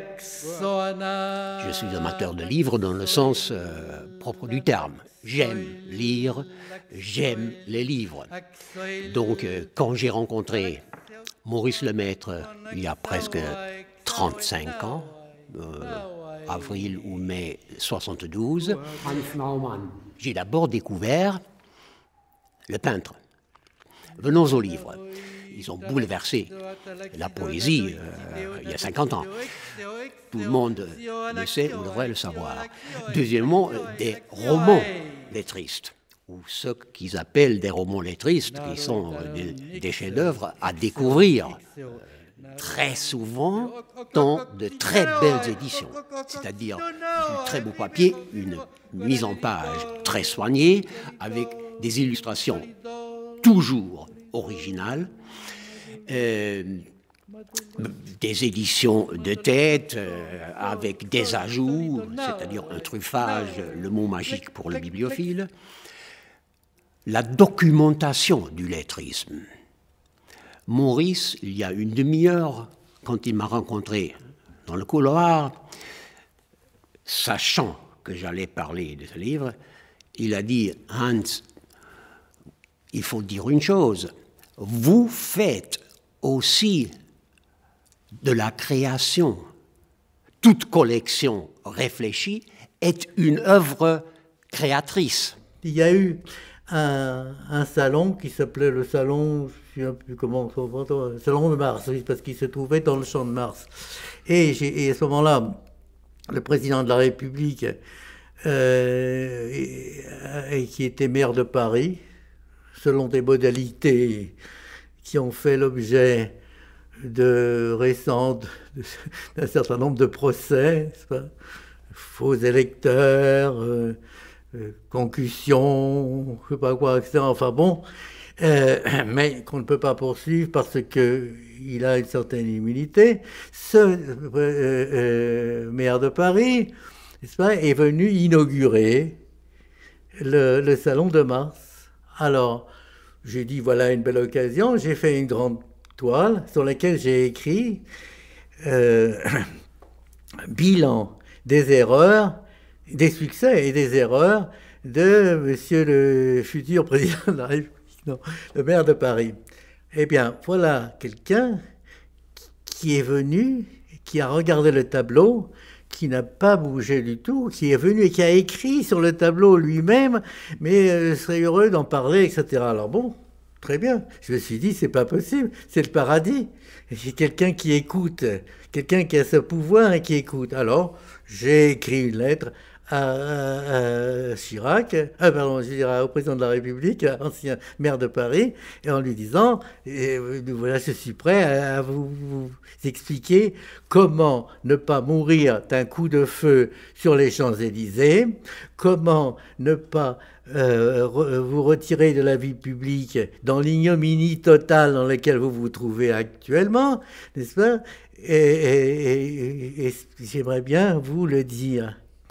suis amateur de livres dans le sens euh, propre du terme. J'aime lire, j'aime les livres. Donc, euh, quand j'ai rencontré Maurice Lemaître il y a presque trente-cinq ans, euh, avril ou mai soixante-douze, j'ai d'abord découvert le peintre. Venons aux livres. Ils ont bouleversé la poésie euh, il y a cinquante ans. Tout le monde le sait, on devrait le savoir. Deuxièmement, des romans lettristes, ou ce qu'ils appellent des romans lettristes, qui sont des, des chefs-d'œuvre à découvrir très souvent dans de très belles éditions, c'est-à-dire du très beau papier, une mise en page très soignée, avec des illustrations toujours originales, euh, des éditions de tête euh, avec des ajouts, c'est-à-dire un truffage, le mot magique pour le bibliophile, la documentation du lettrisme. Maurice, il y a une demi-heure, quand il m'a rencontré dans le couloir, sachant que j'allais parler de ce livre, il a dit « Hans, il faut dire une chose, vous faites aussi de la création. Toute collection réfléchie est une œuvre créatrice. » Il y a eu un, un salon qui s'appelait le salon, je ne sais plus comment, le salon de Mars, parce qu'il se trouvait dans le champ de Mars. Et, et à ce moment-là, le président de la République, euh, et, et qui était maire de Paris, selon des modalités qui ont fait l'objet de récents, d'un certain nombre de procès, n'est-ce pas, faux électeurs, euh, euh, concussion, je ne sais pas quoi, et cetera. Enfin bon, euh, mais qu'on ne peut pas poursuivre parce qu'il a une certaine immunité. Ce euh, euh, maire de Paris, n'est-ce pas, est venu inaugurer le, le salon de Mars. Alors, j'ai dit, voilà une belle occasion, j'ai fait une grande toile sur laquelle j'ai écrit euh, bilan des erreurs, des succès et des erreurs de monsieur le futur président de la République, non, le maire de Paris. Eh bien, voilà quelqu'un qui est venu, qui a regardé le tableau, qui n'a pas bougé du tout, qui est venu et qui a écrit sur le tableau lui-même, mais euh, serait heureux d'en parler, et cetera. Alors bon, très bien. Je me suis dit, c'est pas possible, c'est le paradis. C'est quelqu'un qui écoute, quelqu'un qui a ce pouvoir et qui écoute. Alors, j'ai écrit une lettre à, à, à Chirac, ah, pardon, je dirais au président de la République, à l'ancien maire de Paris, et en lui disant, et, voilà, je suis prêt à, à vous, vous expliquer comment ne pas mourir d'un coup de feu sur les Champs-Élysées, comment ne pas euh, re, vous retirer de la vie publique dans l'ignominie totale dans laquelle vous vous trouvez actuellement, n'est-ce pas? Et, et, et, et j'aimerais bien vous le dire.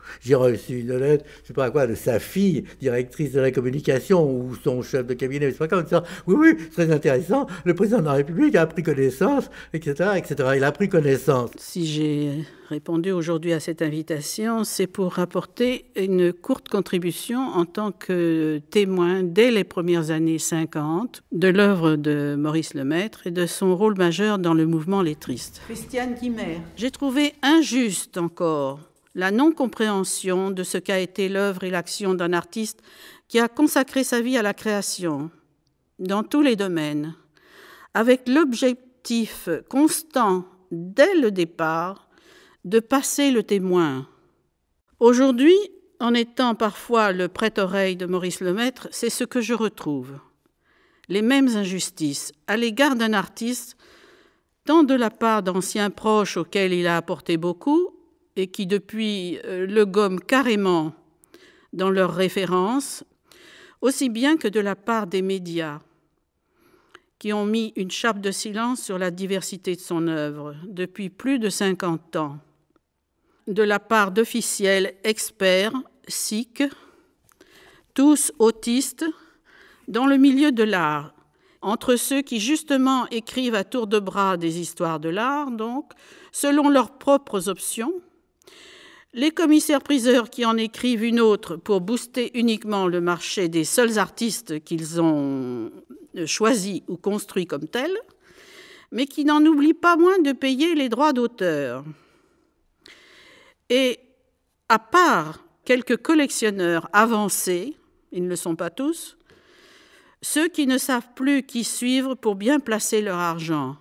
j'ai reçu une lettre, je sais pas quoi, de sa fille, directrice de la communication, ou son chef de cabinet, je sais pas quoi, en disant, oui, oui, très intéressant, le président de la République a pris connaissance, et cetera, et cetera. Il a pris connaissance. Si j'ai répondu aujourd'hui à cette invitation, c'est pour apporter une courte contribution en tant que témoin, dès les premières années cinquante, de l'œuvre de Maurice Lemaître et de son rôle majeur dans le mouvement lettriste. Christiane Guimer. J'ai trouvé injuste encore la non-compréhension de ce qu'a été l'œuvre et l'action d'un artiste qui a consacré sa vie à la création, dans tous les domaines, avec l'objectif constant, dès le départ, de passer le témoin. Aujourd'hui, en étant parfois le prête-oreille de Maurice Lemaître, c'est ce que je retrouve. Les mêmes injustices à l'égard d'un artiste, tant de la part d'anciens proches auxquels il a apporté beaucoup et qui depuis le gomment carrément dans leurs références, aussi bien que de la part des médias qui ont mis une chape de silence sur la diversité de son œuvre depuis plus de cinquante ans, de la part d'officiels experts, sikhs, tous autistes, dans le milieu de l'art, entre ceux qui justement écrivent à tour de bras des histoires de l'art, donc, selon leurs propres options, les commissaires-priseurs qui en écrivent une autre pour booster uniquement le marché des seuls artistes qu'ils ont choisis ou construits comme tels, mais qui n'en oublient pas moins de payer les droits d'auteur. Et à part quelques collectionneurs avancés, ils ne le sont pas tous, ceux qui ne savent plus qui suivre pour bien placer leur argent.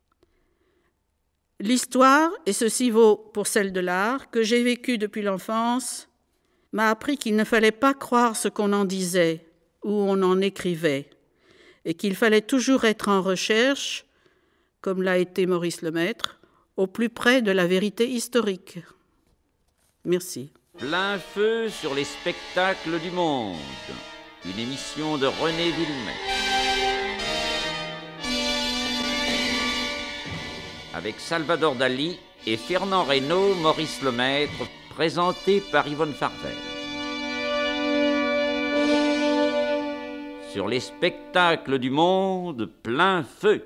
L'histoire, et ceci vaut pour celle de l'art, que j'ai vécue depuis l'enfance, m'a appris qu'il ne fallait pas croire ce qu'on en disait ou on en écrivait, et qu'il fallait toujours être en recherche, comme l'a été Maurice Lemaître, au plus près de la vérité historique. Merci. Plein feu sur les spectacles du monde. Une émission de René Villemet. Avec Salvador Dali et Fernand Reynaud, Maurice Lemaître, présenté par Yvonne Farvel. Sur les spectacles du monde, plein feu.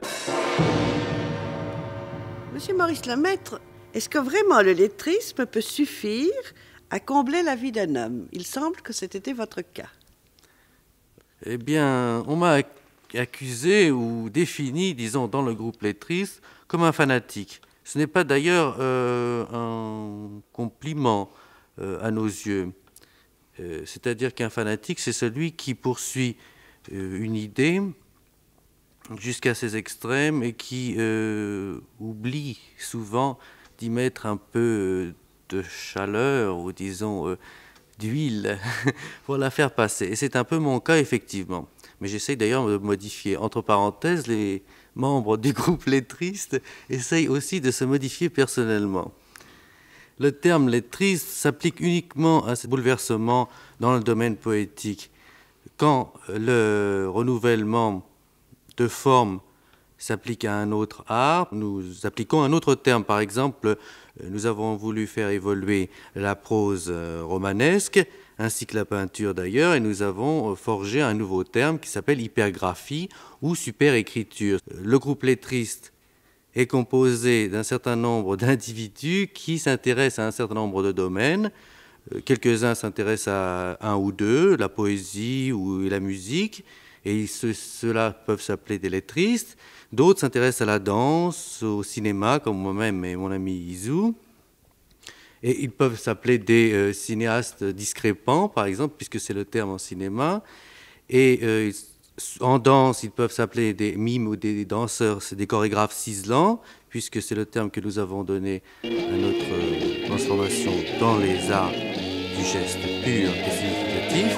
Monsieur Maurice Lemaître, est-ce que vraiment le lettrisme peut suffire à combler la vie d'un homme? Il semble que c'était votre cas. Eh bien, on m'a accusé ou défini, disons, dans le groupe lettriste, comme un fanatique. Ce n'est pas d'ailleurs euh, un compliment euh, à nos yeux. Euh, c'est-à-dire qu'un fanatique, c'est celui qui poursuit euh, une idée jusqu'à ses extrêmes et qui euh, oublie souvent d'y mettre un peu de chaleur ou disons euh, d'huile pour la faire passer. Et c'est un peu mon cas, effectivement. Mais j'essaye d'ailleurs de modifier. Entre parenthèses, les membres du groupe lettriste essayent aussi de se modifier personnellement. Le terme lettriste s'applique uniquement à ce bouleversement dans le domaine poétique. Quand le renouvellement de forme s'applique à un autre art, nous appliquons un autre terme. Par exemple, nous avons voulu faire évoluer la prose romanesque, ainsi que la peinture d'ailleurs, et nous avons forgé un nouveau terme qui s'appelle hypergraphie ou superécriture. Le groupe lettriste est composé d'un certain nombre d'individus qui s'intéressent à un certain nombre de domaines. Quelques-uns s'intéressent à un ou deux, la poésie ou la musique, et ceux-là peuvent s'appeler des lettristes. D'autres s'intéressent à la danse, au cinéma, comme moi-même et mon ami Izou. Et ils peuvent s'appeler des euh, cinéastes discrépants, par exemple, puisque c'est le terme en cinéma. Et euh, en danse, ils peuvent s'appeler des mimes ou des danseurs, c'est des chorégraphes ciselants, puisque c'est le terme que nous avons donné à notre euh, transformation dans les arts du geste pur et significatif.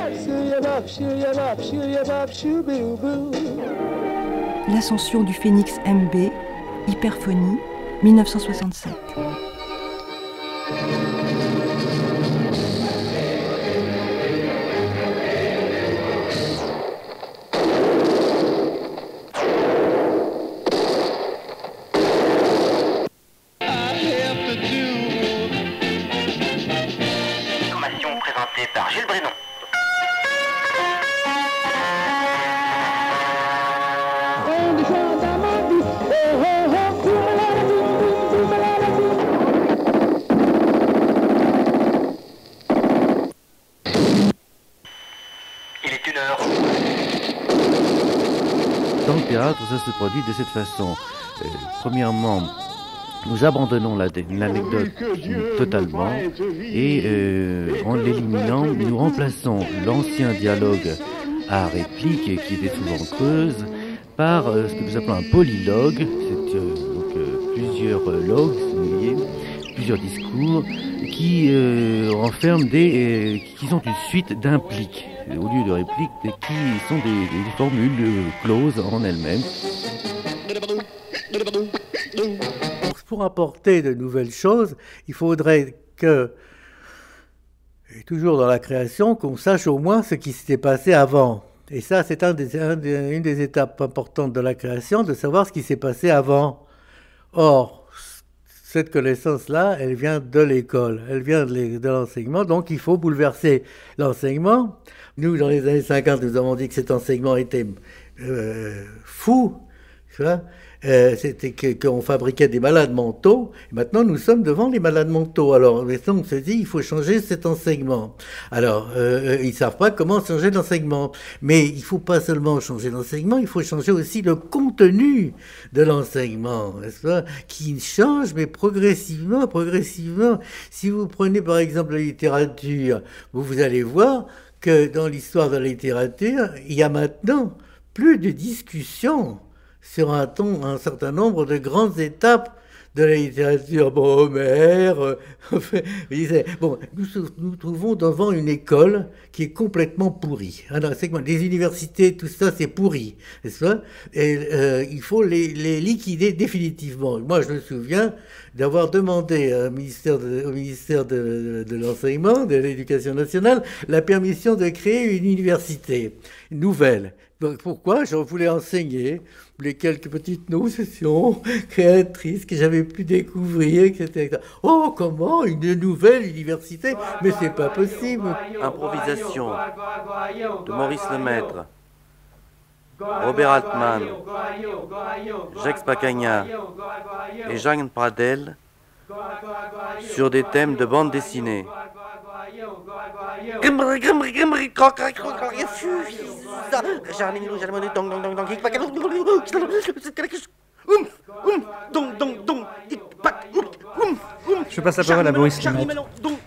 L'ascension du Phénix M B, Hyperphonie, mille neuf cent soixante-sept. dans le théâtre, ça se produit de cette façon. Euh, premièrement, nous abandonnons l'anecdote totalement et euh, en l'éliminant, nous remplaçons l'ancien dialogue à réplique qui était souvent creuse par euh, ce que nous appelons un polylogue, c'est euh, donc euh, plusieurs euh, logs, plusieurs discours qui euh, renferment des, euh, qui sont une suite d'impliques au lieu de répliques, qui sont des, des formules euh, closes en elles-mêmes. Pour apporter de nouvelles choses, il faudrait que, et toujours dans la création, qu'on sache au moins ce qui s'était passé avant. Et ça, c'est un des, un des, une des étapes importantes de la création, de savoir ce qui s'est passé avant. Or, cette connaissance-là, elle vient de l'école, elle vient de l'enseignement, donc il faut bouleverser l'enseignement. Nous, dans les années cinquante, nous avons dit que cet enseignement était euh, fou, tu vois. Euh, c'était qu'on fabriquait des malades mentaux. Et maintenant, nous sommes devant les malades mentaux. Alors, maintenant, on se dit, il faut changer cet enseignement. Alors, euh, ils ne savent pas comment changer l'enseignement. Mais il ne faut pas seulement changer l'enseignement, il faut changer aussi le contenu de l'enseignement, n'est-ce pas? Qui change, mais progressivement, progressivement. Si vous prenez, par exemple, la littérature, vous, vous allez voir que dans l'histoire de la littérature, il y a maintenant plus de discussions sur un, ton, un certain nombre de grandes étapes de la littérature. Bon, Homère, euh, bon, nous nous trouvons devant une école qui est complètement pourrie. Alors, c'est quoi, les universités, tout ça, c'est pourri, n'est-ce pas? Et euh, il faut les, les liquider définitivement. Moi, je me souviens d'avoir demandé au ministère de, au ministère de, de, de l'enseignement, de l'éducation nationale, la permission de créer une université nouvelle. Donc, pourquoi? Je voulais enseigner les quelques petites notions créatrices que j'avais pu découvrir, et cetera. Oh, comment? Une nouvelle université? Mais c'est pas possible. Improvisation de Maurice Lemaître, Robert Altman, Jacques Pacagna et Jeanne Pradel sur des thèmes de bande dessinée. Je passe la parole à Boris Lemaître.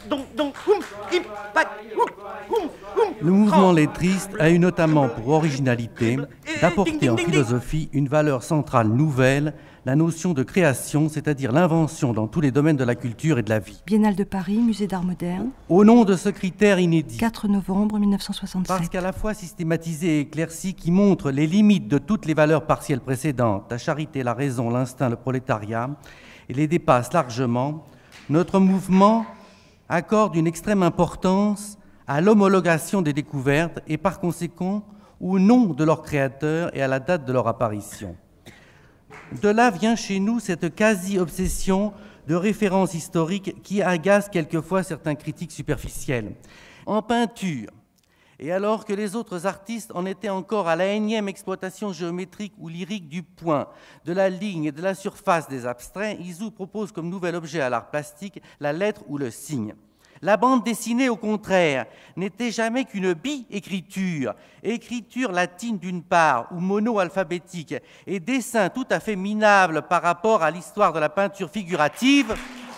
Le mouvement lettriste a eu notamment pour originalité d'apporter en philosophie une valeur centrale nouvelle, la notion de création, c'est-à-dire l'invention dans tous les domaines de la culture et de la vie. Biennale de Paris, Musée d'art moderne. Au nom de ce critère inédit. quatre novembre mille neuf cent soixante-sept. Parce qu'à la fois systématisé et éclairci, qui montre les limites de toutes les valeurs partielles précédentes, la charité, la raison, l'instinct, le prolétariat, et les dépasse largement, notre mouvement accorde une extrême importance à l'homologation des découvertes et par conséquent au nom de leurs créateurs et à la date de leur apparition. De là vient chez nous cette quasi-obsession de références historiques qui agace quelquefois certains critiques superficiels. En peinture, et alors que les autres artistes en étaient encore à la énième exploitation géométrique ou lyrique du point, de la ligne et de la surface des abstraits, Izou propose comme nouvel objet à l'art plastique la lettre ou le signe. La bande dessinée, au contraire, n'était jamais qu'une bi-écriture, écriture latine d'une part, ou mono-alphabétique, et dessin tout à fait minable par rapport à l'histoire de la peinture figurative,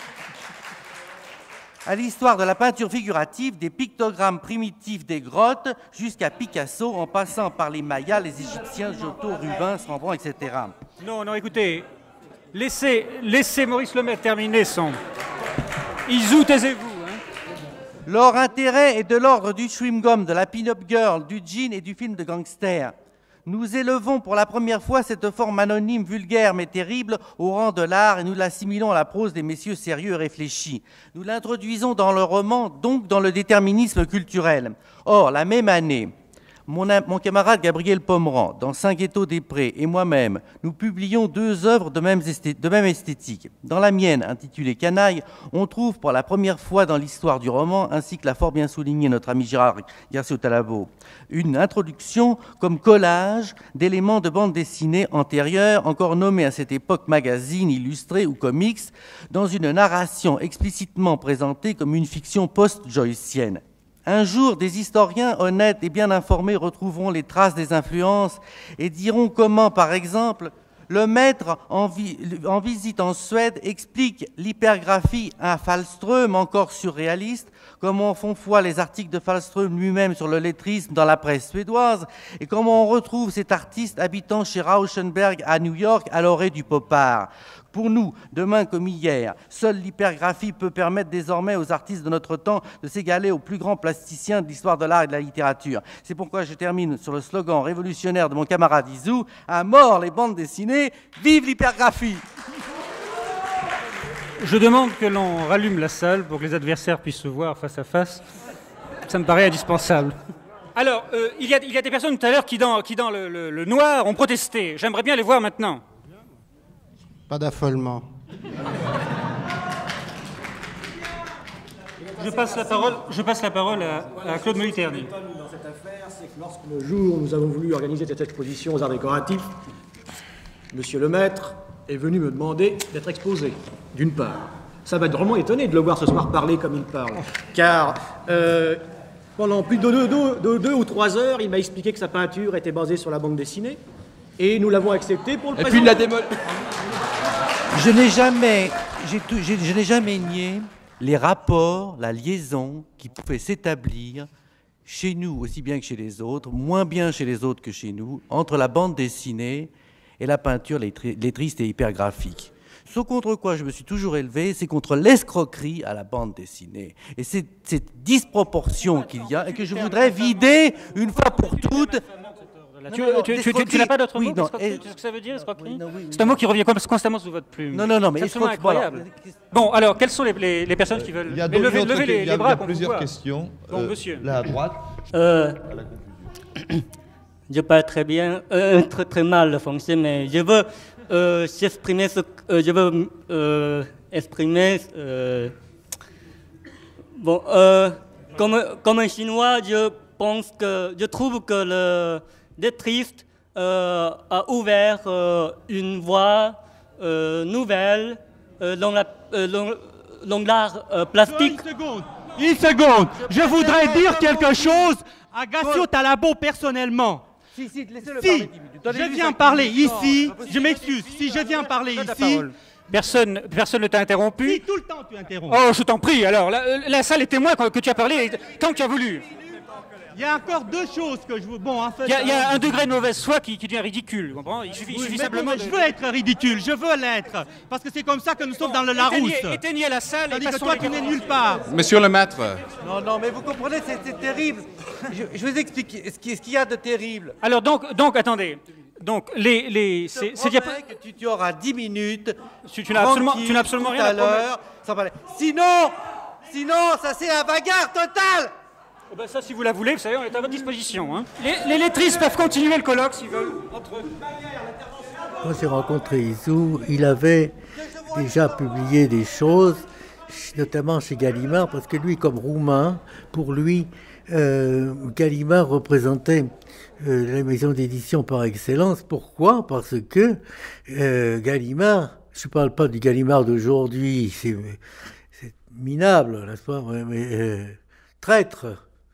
à l'histoire de la peinture figurative, des pictogrammes primitifs des grottes, jusqu'à Picasso, en passant par les Mayas, les Égyptiens, Giotto, Rubens, Rembrandt, et cetera. Non, non, écoutez, laissez, laissez Maurice Lemaître terminer son... Izou, taisez-vous. Leur intérêt est de l'ordre du chewing-gum, de la pin-up girl, du jean et du film de gangster. Nous élevons pour la première fois cette forme anonyme, vulgaire mais terrible au rang de l'art et nous l'assimilons à la prose des messieurs sérieux et réfléchis. Nous l'introduisons dans le roman, donc dans le déterminisme culturel. Or, la même année, mon, mon camarade Gabriel Pomeran, dans Saint-Guetto-des-Prés, et moi-même, nous publions deux œuvres de même, de même esthétique. Dans la mienne, intitulée Canaille, on trouve pour la première fois dans l'histoire du roman, ainsi que l'a fort bien souligné notre ami Gérard Garcia-Talabo, une introduction comme collage d'éléments de bande dessinée antérieure, encore nommés à cette époque magazines, illustrés ou comics, dans une narration explicitement présentée comme une fiction post-joycienne. Un jour, des historiens honnêtes et bien informés retrouveront les traces des influences et diront comment, par exemple, le maître en, vi en visite en Suède explique l'hypergraphie à Fahlström, encore surréaliste, comment font foi les articles de Fahlström lui-même sur le lettrisme dans la presse suédoise, et comment on retrouve cet artiste habitant chez Rauschenberg à New York à l'orée du pop art. Pour nous, demain comme hier, seule l'hypergraphie peut permettre désormais aux artistes de notre temps de s'égaler aux plus grands plasticiens de l'histoire de l'art et de la littérature. C'est pourquoi je termine sur le slogan révolutionnaire de mon camarade Isou, « À mort les bandes dessinées, vive l'hypergraphie !» Je demande que l'on rallume la salle pour que les adversaires puissent se voir face à face. Ça me paraît indispensable. Alors, euh, il, y a, il y a des personnes tout à l'heure qui, dans, qui dans le, le, le noir, ont protesté. J'aimerais bien les voir maintenant. Pas d'affolement. Je passe la parole, je passe la parole à, à Claude Moliterni. Dans cette affaire, c'est que lorsque le jour où nous avons voulu organiser cette exposition aux arts décoratifs, Monsieur le maître est venu me demander d'être exposé, d'une part. Ça m'a drôlement étonné de le voir ce soir parler comme il parle, car euh, pendant plus de deux, deux, deux, deux ou trois heures, il m'a expliqué que sa peinture était basée sur la bande dessinée, et nous l'avons accepté pour le présenter. Et puis il l'a démoli. Je n'ai jamais, tout, je n'ai jamais nié les rapports, la liaison qui pouvait s'établir chez nous aussi bien que chez les autres, moins bien chez les autres que chez nous, entre la bande dessinée et la peinture lettriste et hypergraphique. Ce contre quoi je me suis toujours élevé, c'est contre l'escroquerie à la bande dessinée. Et c'est cette disproportion qu'il y a et que je voudrais vider une fois pour toutes. Tu, tu, tu, tu, tu n'as pas d'autre oui, mot? Tu sais ce que ça veut dire, escroquerie? Oui, oui, c'est un mot qui revient constamment sous votre plume. Non, non, non, mais c'est absolument incroyable. Bon, alors, quelles sont les, les, les personnes qui veulent... Il y a, mais lever, lever les, il y a, les bras. Il y a plusieurs questions. Bon, euh, monsieur. Là, à droite. Euh, je parle très bien, euh, très, très mal le français, mais je veux euh, exprimer ce... Euh, je veux euh, exprimer... Euh, bon, euh, comme, comme un Chinois, je pense que... Je trouve que le... lettriste euh, a ouvert euh, une voie euh, nouvelle euh, dans la, euh, dans, dans l'art euh, plastique. Une seconde, une seconde. Je voudrais dire quelque chose à Gassio Talabo personnellement. Si, si, laissez-le si parler dix minutes. Je viens parler ici, je m'excuse, si je viens parler ici... Personne, personne ne t'a interrompu. Si, tout le temps tu interromps. Oh, je t'en prie, alors, la, la salle est témoin que tu as parlé tant que tu as voulu. Il y a encore deux choses que je veux... Bon, en fait... Il y a, il y a un degré de mauvaise foi qui, qui devient ridicule, tu comprends? Il suffit, oui, il suffit mais simplement bon, de... Je veux être ridicule, je veux l'être, parce que c'est comme ça que nous sommes dans le Larousse. Éteignez, éteignez la salle Tandis et que passons toi, les tu n'es questions. nulle part. Monsieur le maître. Non, non, mais vous comprenez, c'est terrible. Je, je vais vous expliquer ce qu'il ce qu'il y a de terrible. Alors, donc, donc attendez. Donc, les... les c'est je promets que tu, tu auras dix minutes. Tu, tu n'as absolument, tu n'as absolument rien à l'heure. Sinon, sinon, ça c'est un bagarre total. Oh ben ça, si vous la voulez, vous savez, on est à votre disposition. Hein. Les, les lettristes peuvent continuer le colloque s'ils veulent, entre eux. Quand j'ai rencontré Isou, il avait déjà publié des choses, notamment chez Gallimard, parce que lui, comme roumain, pour lui, euh, Gallimard représentait euh, la maison d'édition par excellence. Pourquoi? Parce que euh, Gallimard, je ne parle pas du Gallimard d'aujourd'hui, c'est minable, n'est-ce pas? Mais, euh, traître.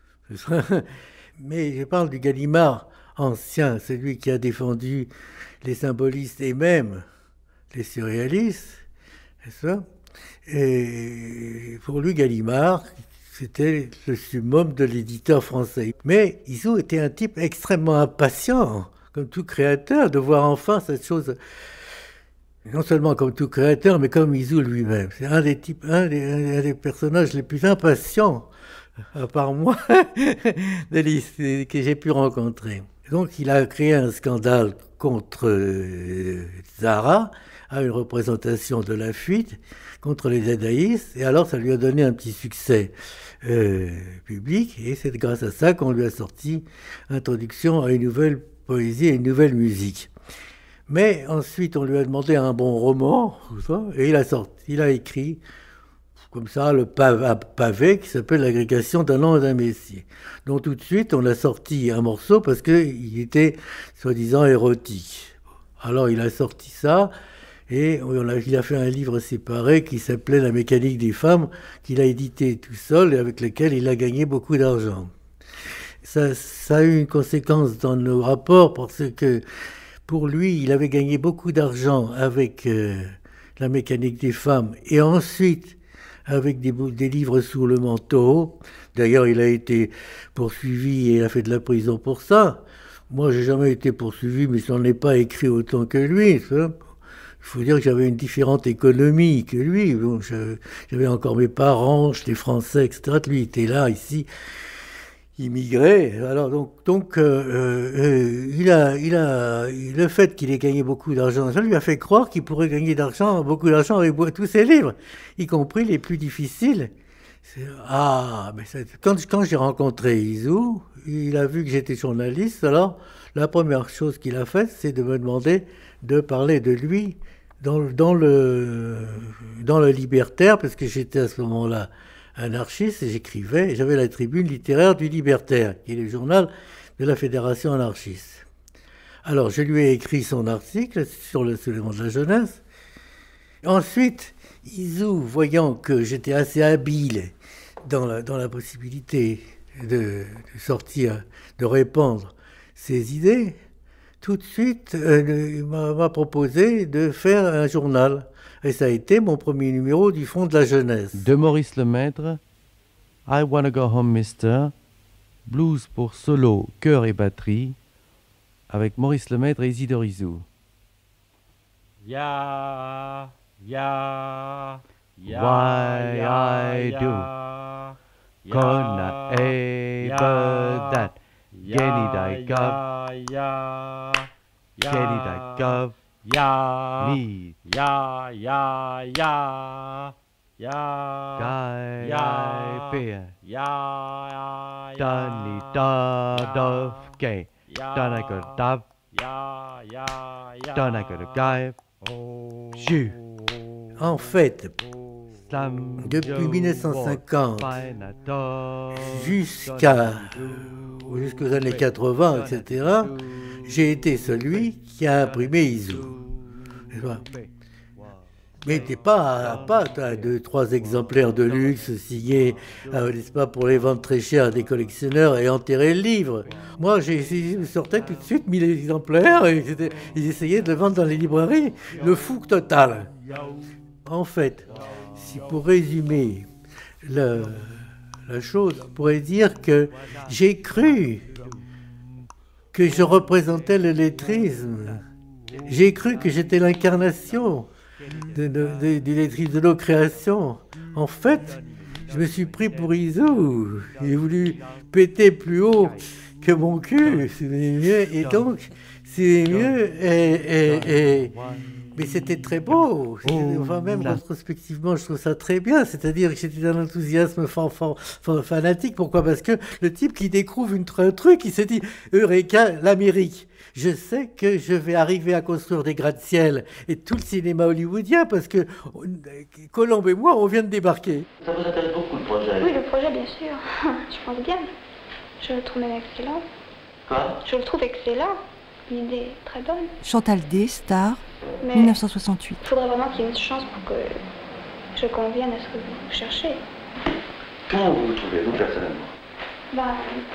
Mais je parle du Gallimard ancien, celui qui a défendu les symbolistes et même les surréalistes, n'est-ce pas? Et pour lui, Gallimard, c'était le summum de l'éditeur français. Mais Isou était un type extrêmement impatient, comme tout créateur, de voir enfin cette chose, non seulement comme tout créateur, mais comme Isou lui-même. C'est un des types, un des, un des personnages les plus impatients, à part moi, de que j'ai pu rencontrer. Donc il a créé un scandale contre euh, Zara, à une représentation de la fuite, contre les dadaïstes, et alors ça lui a donné un petit succès euh, public, et c'est grâce à ça qu'on lui a sorti Introduction à une nouvelle poésie et une nouvelle musique. Mais ensuite on lui a demandé un bon roman, tout ça, et il a sorti, il a écrit comme ça, le pavé, pavé qui s'appelle L'agrégation d'un an et d'un Messie. Donc tout de suite, on a sorti un morceau parce qu'il était soi-disant érotique. Alors il a sorti ça, Et on a, il a fait un livre séparé qui s'appelait La mécanique des femmes, qu'il a édité tout seul et avec lequel il a gagné beaucoup d'argent. Ça, ça a eu une conséquence dans nos rapports parce que pour lui, il avait gagné beaucoup d'argent avec euh, La mécanique des femmes et ensuite avec des, des livres sous le manteau. D'ailleurs, il a été poursuivi et il a fait de la prison pour ça. Moi, j'ai jamais été poursuivi, mais je n'en ai pas écrit autant que lui. Ça. Il faut dire que j'avais une différente économie que lui. Bon, j'avais encore mes parents, j'étais français, et cetera. Lui, il était là, ici, immigré. Alors, donc, donc euh, euh, il a, il a, le fait qu'il ait gagné beaucoup d'argent, ça lui a fait croire qu'il pourrait gagner d'argent, beaucoup d'argent avec tous ses livres, y compris les plus difficiles. Ah, mais ça, quand, quand j'ai rencontré Izou, il a vu que j'étais journaliste. Alors, la première chose qu'il a faite, c'est de me demander de parler de lui dans, dans, le, dans le Libertaire, parce que j'étais à ce moment-là anarchiste et j'écrivais, j'avais la tribune littéraire du Libertaire, qui est le journal de la Fédération anarchiste. Alors, je lui ai écrit son article sur le soulèvement de la jeunesse. Ensuite, Izou, voyant que j'étais assez habile dans la, dans la possibilité de, de sortir, de répandre ses idées, tout de suite, euh, il m'a proposé de faire un journal. Et ça a été mon premier numéro du Front de la jeunesse. De Maurice Lemaître, I Wanna Go Home Mister, blues pour solo, chœur et batterie, avec Maurice Lemaître et Isidore Izou. Ya, ya, ya, Why ya, I ya, do, Kona ever that, Genny die gov, ya, Genny die gov, ya, me, ya, ya, ya, ya, Guy, ya, beer, ya, Dunny da dove gay, Donna go dove, ya, ya, ya, Donna go guy, Jus. En fait, depuis mille neuf cent cinquante jusqu'à jusqu'aux années quatre-vingts, et cetera, j'ai été celui qui a imprimé Izou. Mais t'es pas, pas t'as deux, trois exemplaires de luxe signés, euh, n'est-ce pas, pour les vendre très cher à des collectionneurs et enterrer le livre. Moi, j'ai je sortais tout de suite mille exemplaires et ils essayaient de le vendre dans les librairies. Le fou total. En fait, si pour résumer le, la chose, on pourrait dire que j'ai cru que je représentais le lettrisme. J'ai cru que j'étais l'incarnation de, de, de, du lettrisme, de nos créations. En fait, je me suis pris pour Izou. J'ai voulu péter plus haut que mon cul, c'est mieux. Et donc, c'est mieux. Et, et, et, mais c'était très beau. Enfin, même rétrospectivement, je trouve ça très bien. C'est-à-dire que j'étais dans l'enthousiasme fan, fan, fan, fanatique. Pourquoi? Parce que le type qui découvre une, un truc, il se dit « Eureka, l'Amérique ». Je sais que je vais arriver à construire des gratte-ciel et tout le cinéma hollywoodien parce que Colombe et moi, on vient de débarquer. Ça vous intéresse beaucoup le projet? Oui, le projet, bien sûr. Je pense bien. Je le trouve même excellent. Quoi? Je le trouve excellent. Une idée très bonne. Chantal D, Star, Mais mille neuf cent soixante-huit. Il faudrait vraiment qu'il y ait une chance pour que je convienne à ce que vous cherchez. Comment vous vous trouvez, vous, personnellement? Bah,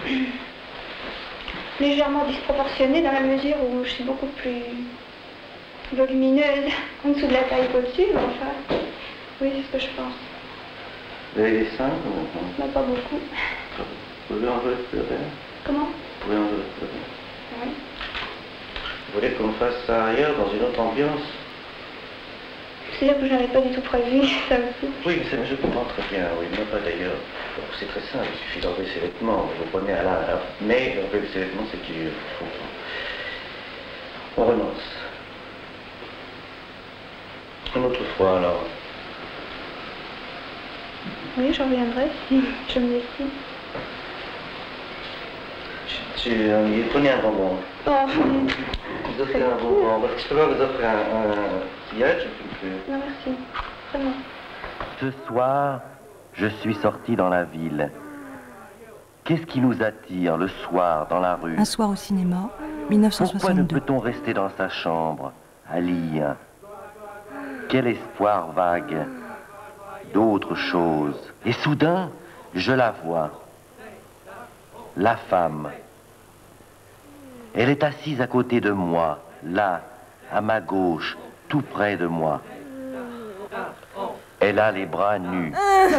légèrement disproportionnée dans la mesure où je suis beaucoup plus volumineuse en dessous de la taille qu'au-dessus, mais enfin, oui, c'est ce que je pense. Vous avez des seins maintenant? Bah, pas beaucoup. Vous pouvez enlever le verre? Comment? Vous pouvez enlever le verre? Oui. Vous voulez qu'on fasse ça ailleurs, dans une autre ambiance? C'est-à-dire que je n'avais pas du tout prévu ça aussi. Oui, mais je comprends très bien, oui, non pas d'ailleurs. C'est très simple, il suffit d'enlever ses vêtements, vous prenez à la... À la... Mais enlever ses vêtements, c'est dur, je comprends. On renonce. Une autre fois, alors. Oui, je reviendrai si je me décide. Je suis ennuyé, prenez un bonbon. Oh, mais... Vous offrez un bonbon, parce que je peux pas vous offrir un, un sillage, je peux plus. Non, merci. Vraiment. Ce soir, je suis sorti dans la ville. Qu'est-ce qui nous attire le soir dans la rue? Un soir au cinéma, mille neuf cent soixante-deux. Pourquoi ne peut-on rester dans sa chambre, à lire? Quel espoir vague d'autre chose. Et soudain, je la vois. La femme. Elle est assise à côté de moi, là, à ma gauche, tout près de moi. Elle a les bras nus.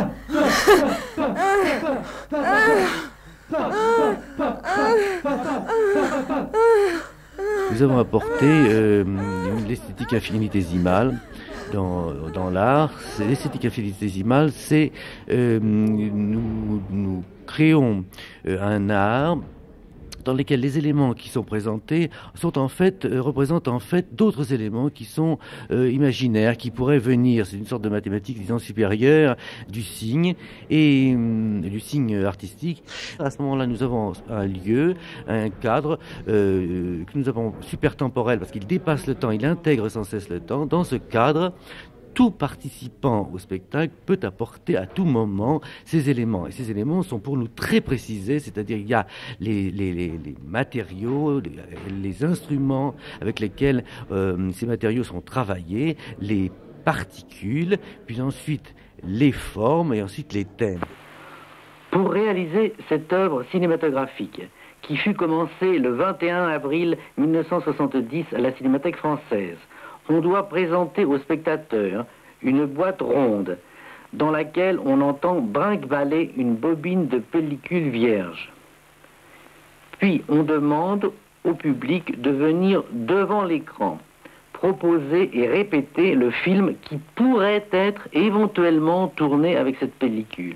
Nous avons apporté euh, l'esthétique infinitésimale dans, dans l'art. L'esthétique infinitésimale, c'est euh, nous, nous créons euh, un art dans lesquels les éléments qui sont présentés sont en fait, euh, représentent en fait d'autres éléments qui sont euh, imaginaires, qui pourraient venir, c'est une sorte de mathématique, disons, supérieure du signe, et euh, du signe artistique. À ce moment-là, nous avons un lieu, un cadre, euh, que nous avons supertemporel, parce qu'il dépasse le temps, il intègre sans cesse le temps. Dans ce cadre, tout participant au spectacle peut apporter à tout moment ces éléments. Et ces éléments sont pour nous très précisés, c'est-à-dire il y a les, les, les, les matériaux, les, les instruments avec lesquels euh, ces matériaux sont travaillés, les particules, puis ensuite les formes et ensuite les thèmes. Pour réaliser cette œuvre cinématographique, qui fut commencée le vingt et un avril mille neuf cent soixante-dix à la Cinémathèque française, on doit présenter au spectateur une boîte ronde dans laquelle on entend brinque-baller une bobine de pellicule vierge. Puis on demande au public de venir devant l'écran, proposer et répéter le film qui pourrait être éventuellement tourné avec cette pellicule.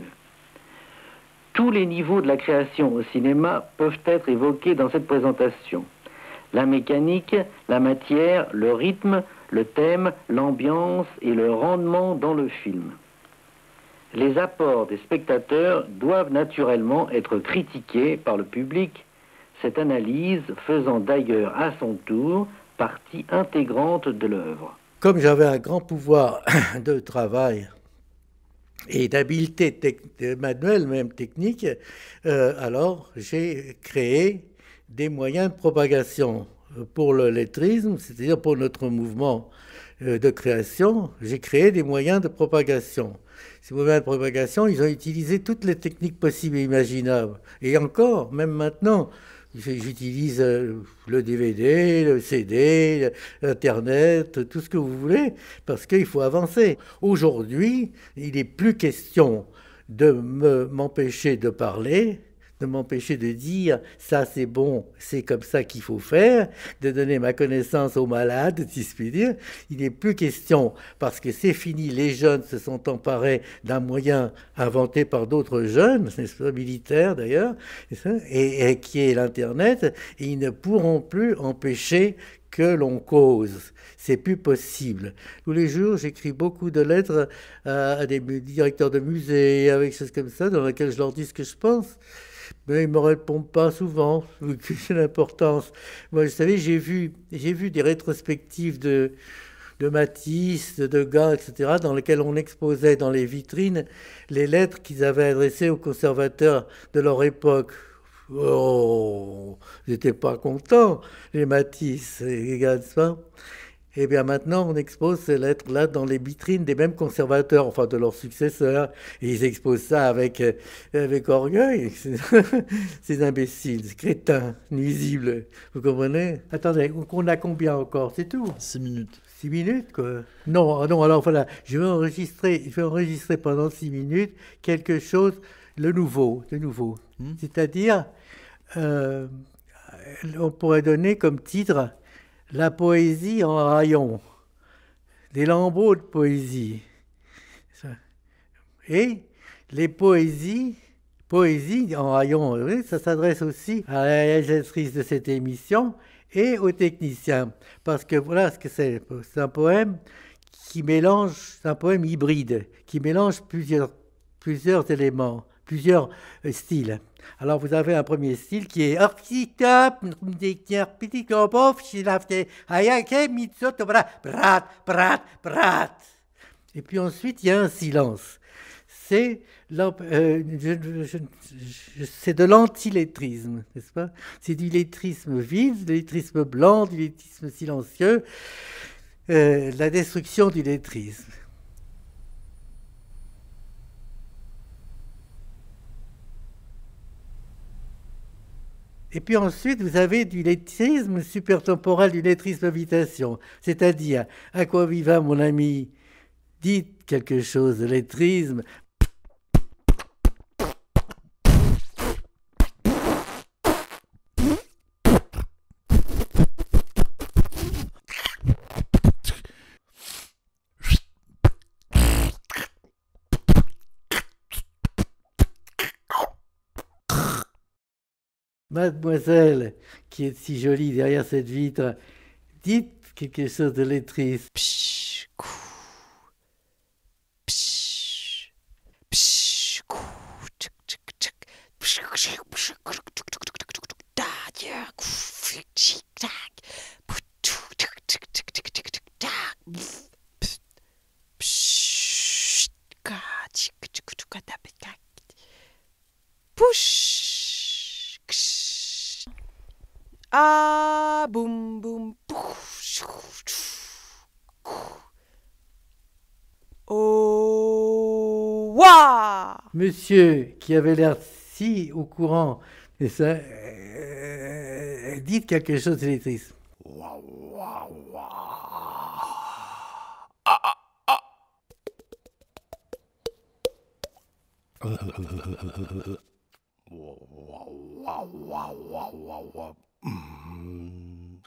Tous les niveaux de la création au cinéma peuvent être évoqués dans cette présentation. La mécanique, la matière, le rythme, le thème, l'ambiance et le rendement dans le film. Les apports des spectateurs doivent naturellement être critiqués par le public, cette analyse faisant d'ailleurs à son tour partie intégrante de l'œuvre. Comme j'avais un grand pouvoir de travail et d'habileté manuelle, même technique, euh, alors j'ai créé des moyens de propagation pour le lettrisme, c'est-à-dire pour notre mouvement de création. J'ai créé des moyens de propagation. Ces moyens de propagation, ils ont utilisé toutes les techniques possibles et imaginables. Et encore, même maintenant, j'utilise le D V D, le C D, Internet, tout ce que vous voulez, parce qu'il faut avancer. Aujourd'hui, il n'est plus question de me, m'empêcher de parler, de m'empêcher de dire « ça c'est bon, c'est comme ça qu'il faut faire », de donner ma connaissance aux malades, si je puis dire. Il n'est plus question, parce que c'est fini, les jeunes se sont emparés d'un moyen inventé par d'autres jeunes, n'est-ce pas, militaires d'ailleurs, et, et qui est l'Internet, et ils ne pourront plus empêcher que l'on cause. C'est plus possible. Tous les jours, j'écris beaucoup de lettres à, à des directeurs de musées, avec choses comme ça, dans lesquelles je leur dis ce que je pense. Mais ils ne me répondent pas souvent, c'est l'importance. Moi, vous savez, j'ai vu, j'ai vu des rétrospectives de, de Matisse, de Degas, et cetera, dans lesquelles on exposait dans les vitrines les lettres qu'ils avaient adressées aux conservateurs de leur époque. Oh, ils n'étaient pas contents, les Matisse et les gars de ça. Eh bien maintenant, on expose ces lettres-là dans les vitrines des mêmes conservateurs, enfin de leurs successeurs, et ils exposent ça avec, avec orgueil. Ces imbéciles, ces crétins, nuisibles, vous comprenez? Attendez, on a combien encore? C'est tout? Six minutes. Six minutes, quoi? Non, non, alors voilà, je vais enregistrer, je vais enregistrer pendant six minutes quelque chose, le nouveau, de nouveau. Hmm. C'est-à-dire, euh, on pourrait donner comme titre... La poésie en rayon, des lambeaux de poésie. Et les poésies, poésie en rayon, ça s'adresse aussi à la réalisatrice de cette émission et aux techniciens. Parce que voilà ce que c'est. C'est un poème qui mélange, c'est un poème hybride, qui mélange plusieurs, plusieurs éléments, plusieurs styles. Alors, vous avez un premier style qui est... Et puis ensuite, il y a un silence. C'est, euh, je, je, je, c'est de l'antilettrisme, n'est-ce pas? C'est du lettrisme vide, du lettrisme blanc, du lettrisme silencieux. euh, la destruction du lettrisme. Et puis ensuite, vous avez du lettrisme supertemporel, du lettrisme habitation, c'est-à-dire, à quoi viva mon ami, dites quelque chose de lettrisme. Mademoiselle, qui est si jolie derrière cette vitre, dites quelque chose de lettrisme. Psh, cou. Psh. Psh, cou. Tchic, tchic, tchic. Psh, tchic, psh, tchic, tchic, tchic, tchic, tchic, tchic. Da, dia, cou, fic, tchic, tac. Pou, tchou, tchic, tchic, tchic, tchic, tchic, tchic, tac. Psh. Psh. Ka, tchic, tchic, tchic, tchic, tchic. Push. Ah, boum, boum, pouf, oh, waouh! Monsieur, qui avait l'air si au courant, et ça, euh, dites quelque chose de lettrisme. Waouh, waouh, waouh! Ah, ah, ah! Waouh, waouh, waouh, waouh, waouh, waouh! Mm.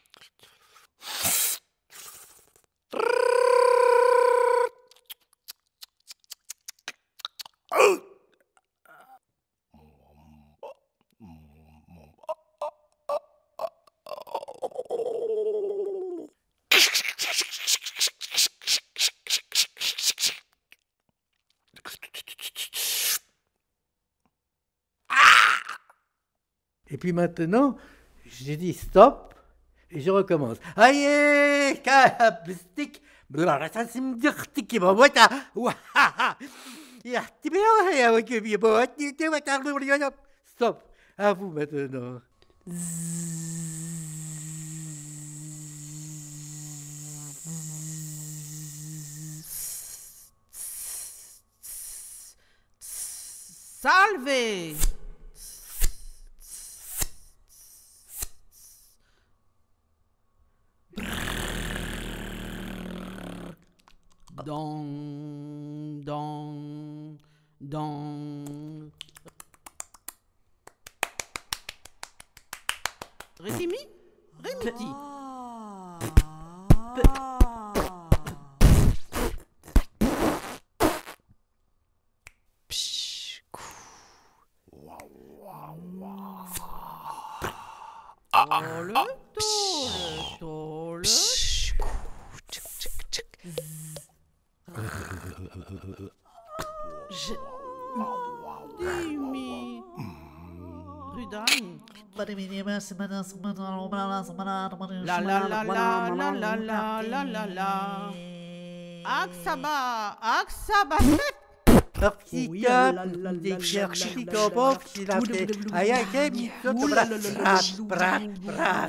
Et puis maintenant, j'ai dit stop, et je recommence. Aïe, kabstik, blasasim dirtik, babota, wahaha, stop, à vous maintenant. Salve! Dong, dong, dong. Récimi? Rémiti. Psh, cou. Waouh, waouh, waouh. Ah, ah, Tole, ah. tole, tole. Psh, cou. Tchic, tchic, tchic. Je... Dimi. Rudan. La la la la la la la la la la. Aksaba, Aksaba. Artica, des chercheurs top, qui l'a fait. Aïe, aïe, mis tout le bras. Brat, brat, brat.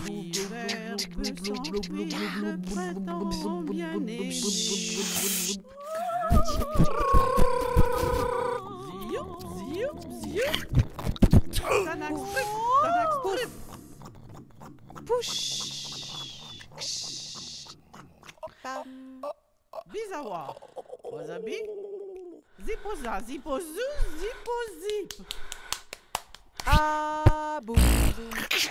Bizawa. Wasabi. Zipoza, zipozu, zipozip. Ah, boum, boum.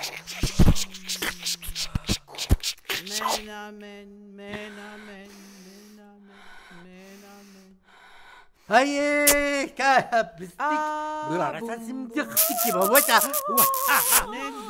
Men, amen, men, amen, men, amen, men, amen. Aïe, kabstik, blasasim dirtik, babota, wahaha.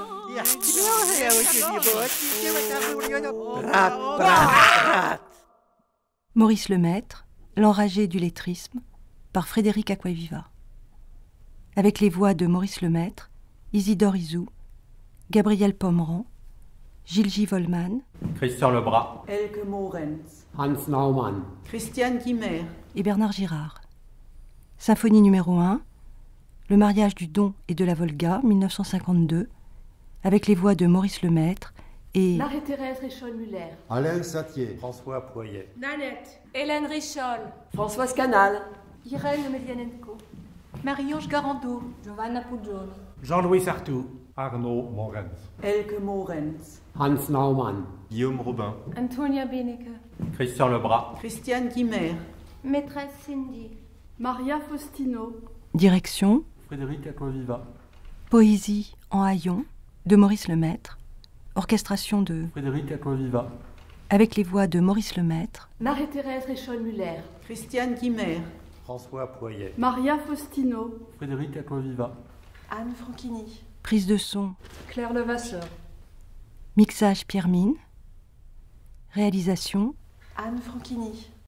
Brat, brat, brat. Maurice Lemaître, L'enragé du lettrisme, par Frédéric Acquaviva. Avec les voix de Maurice Lemaître, Isidore Izou, Gabriel Pomeran, Gilles J. Volman, Christian Lebras, Elke Morenz, Hans Naumann, Christiane Guimer et Bernard Girard. Symphonie numéro un, Le mariage du Don et de la Volga, mille neuf cent cinquante-deux, avec les voix de Maurice Lemaître et Marie-Thérèse Richolle-Muller, Alain Satier, François Poyet, Nanette, Hélène Richolle, Françoise Canal, Irène Medianenko, Marie-Ange Garando, Giovanna Pugioni, Jean-Louis Sartou, Arnaud Morenz, Elke Morenz, Hans Naumann, Guillaume Robin, Antonia Benecke, Christian Lebras, Christiane Guimer, Maîtresse Cindy, Maria Faustino, direction Frédéric Aquaviva, poésie en haillons de Maurice Lemaître, orchestration de Frédéric Aquaviva, avec les voix de Maurice Lemaître, Marie-Thérèse Richolle-Muller, Christiane Guimer, François Poyet, Maria Faustino, Frédéric Aquaviva, Anne Franchini, prise de son Claire Levasseur, mixage Pierre Mine, réalisation Anne Franchini.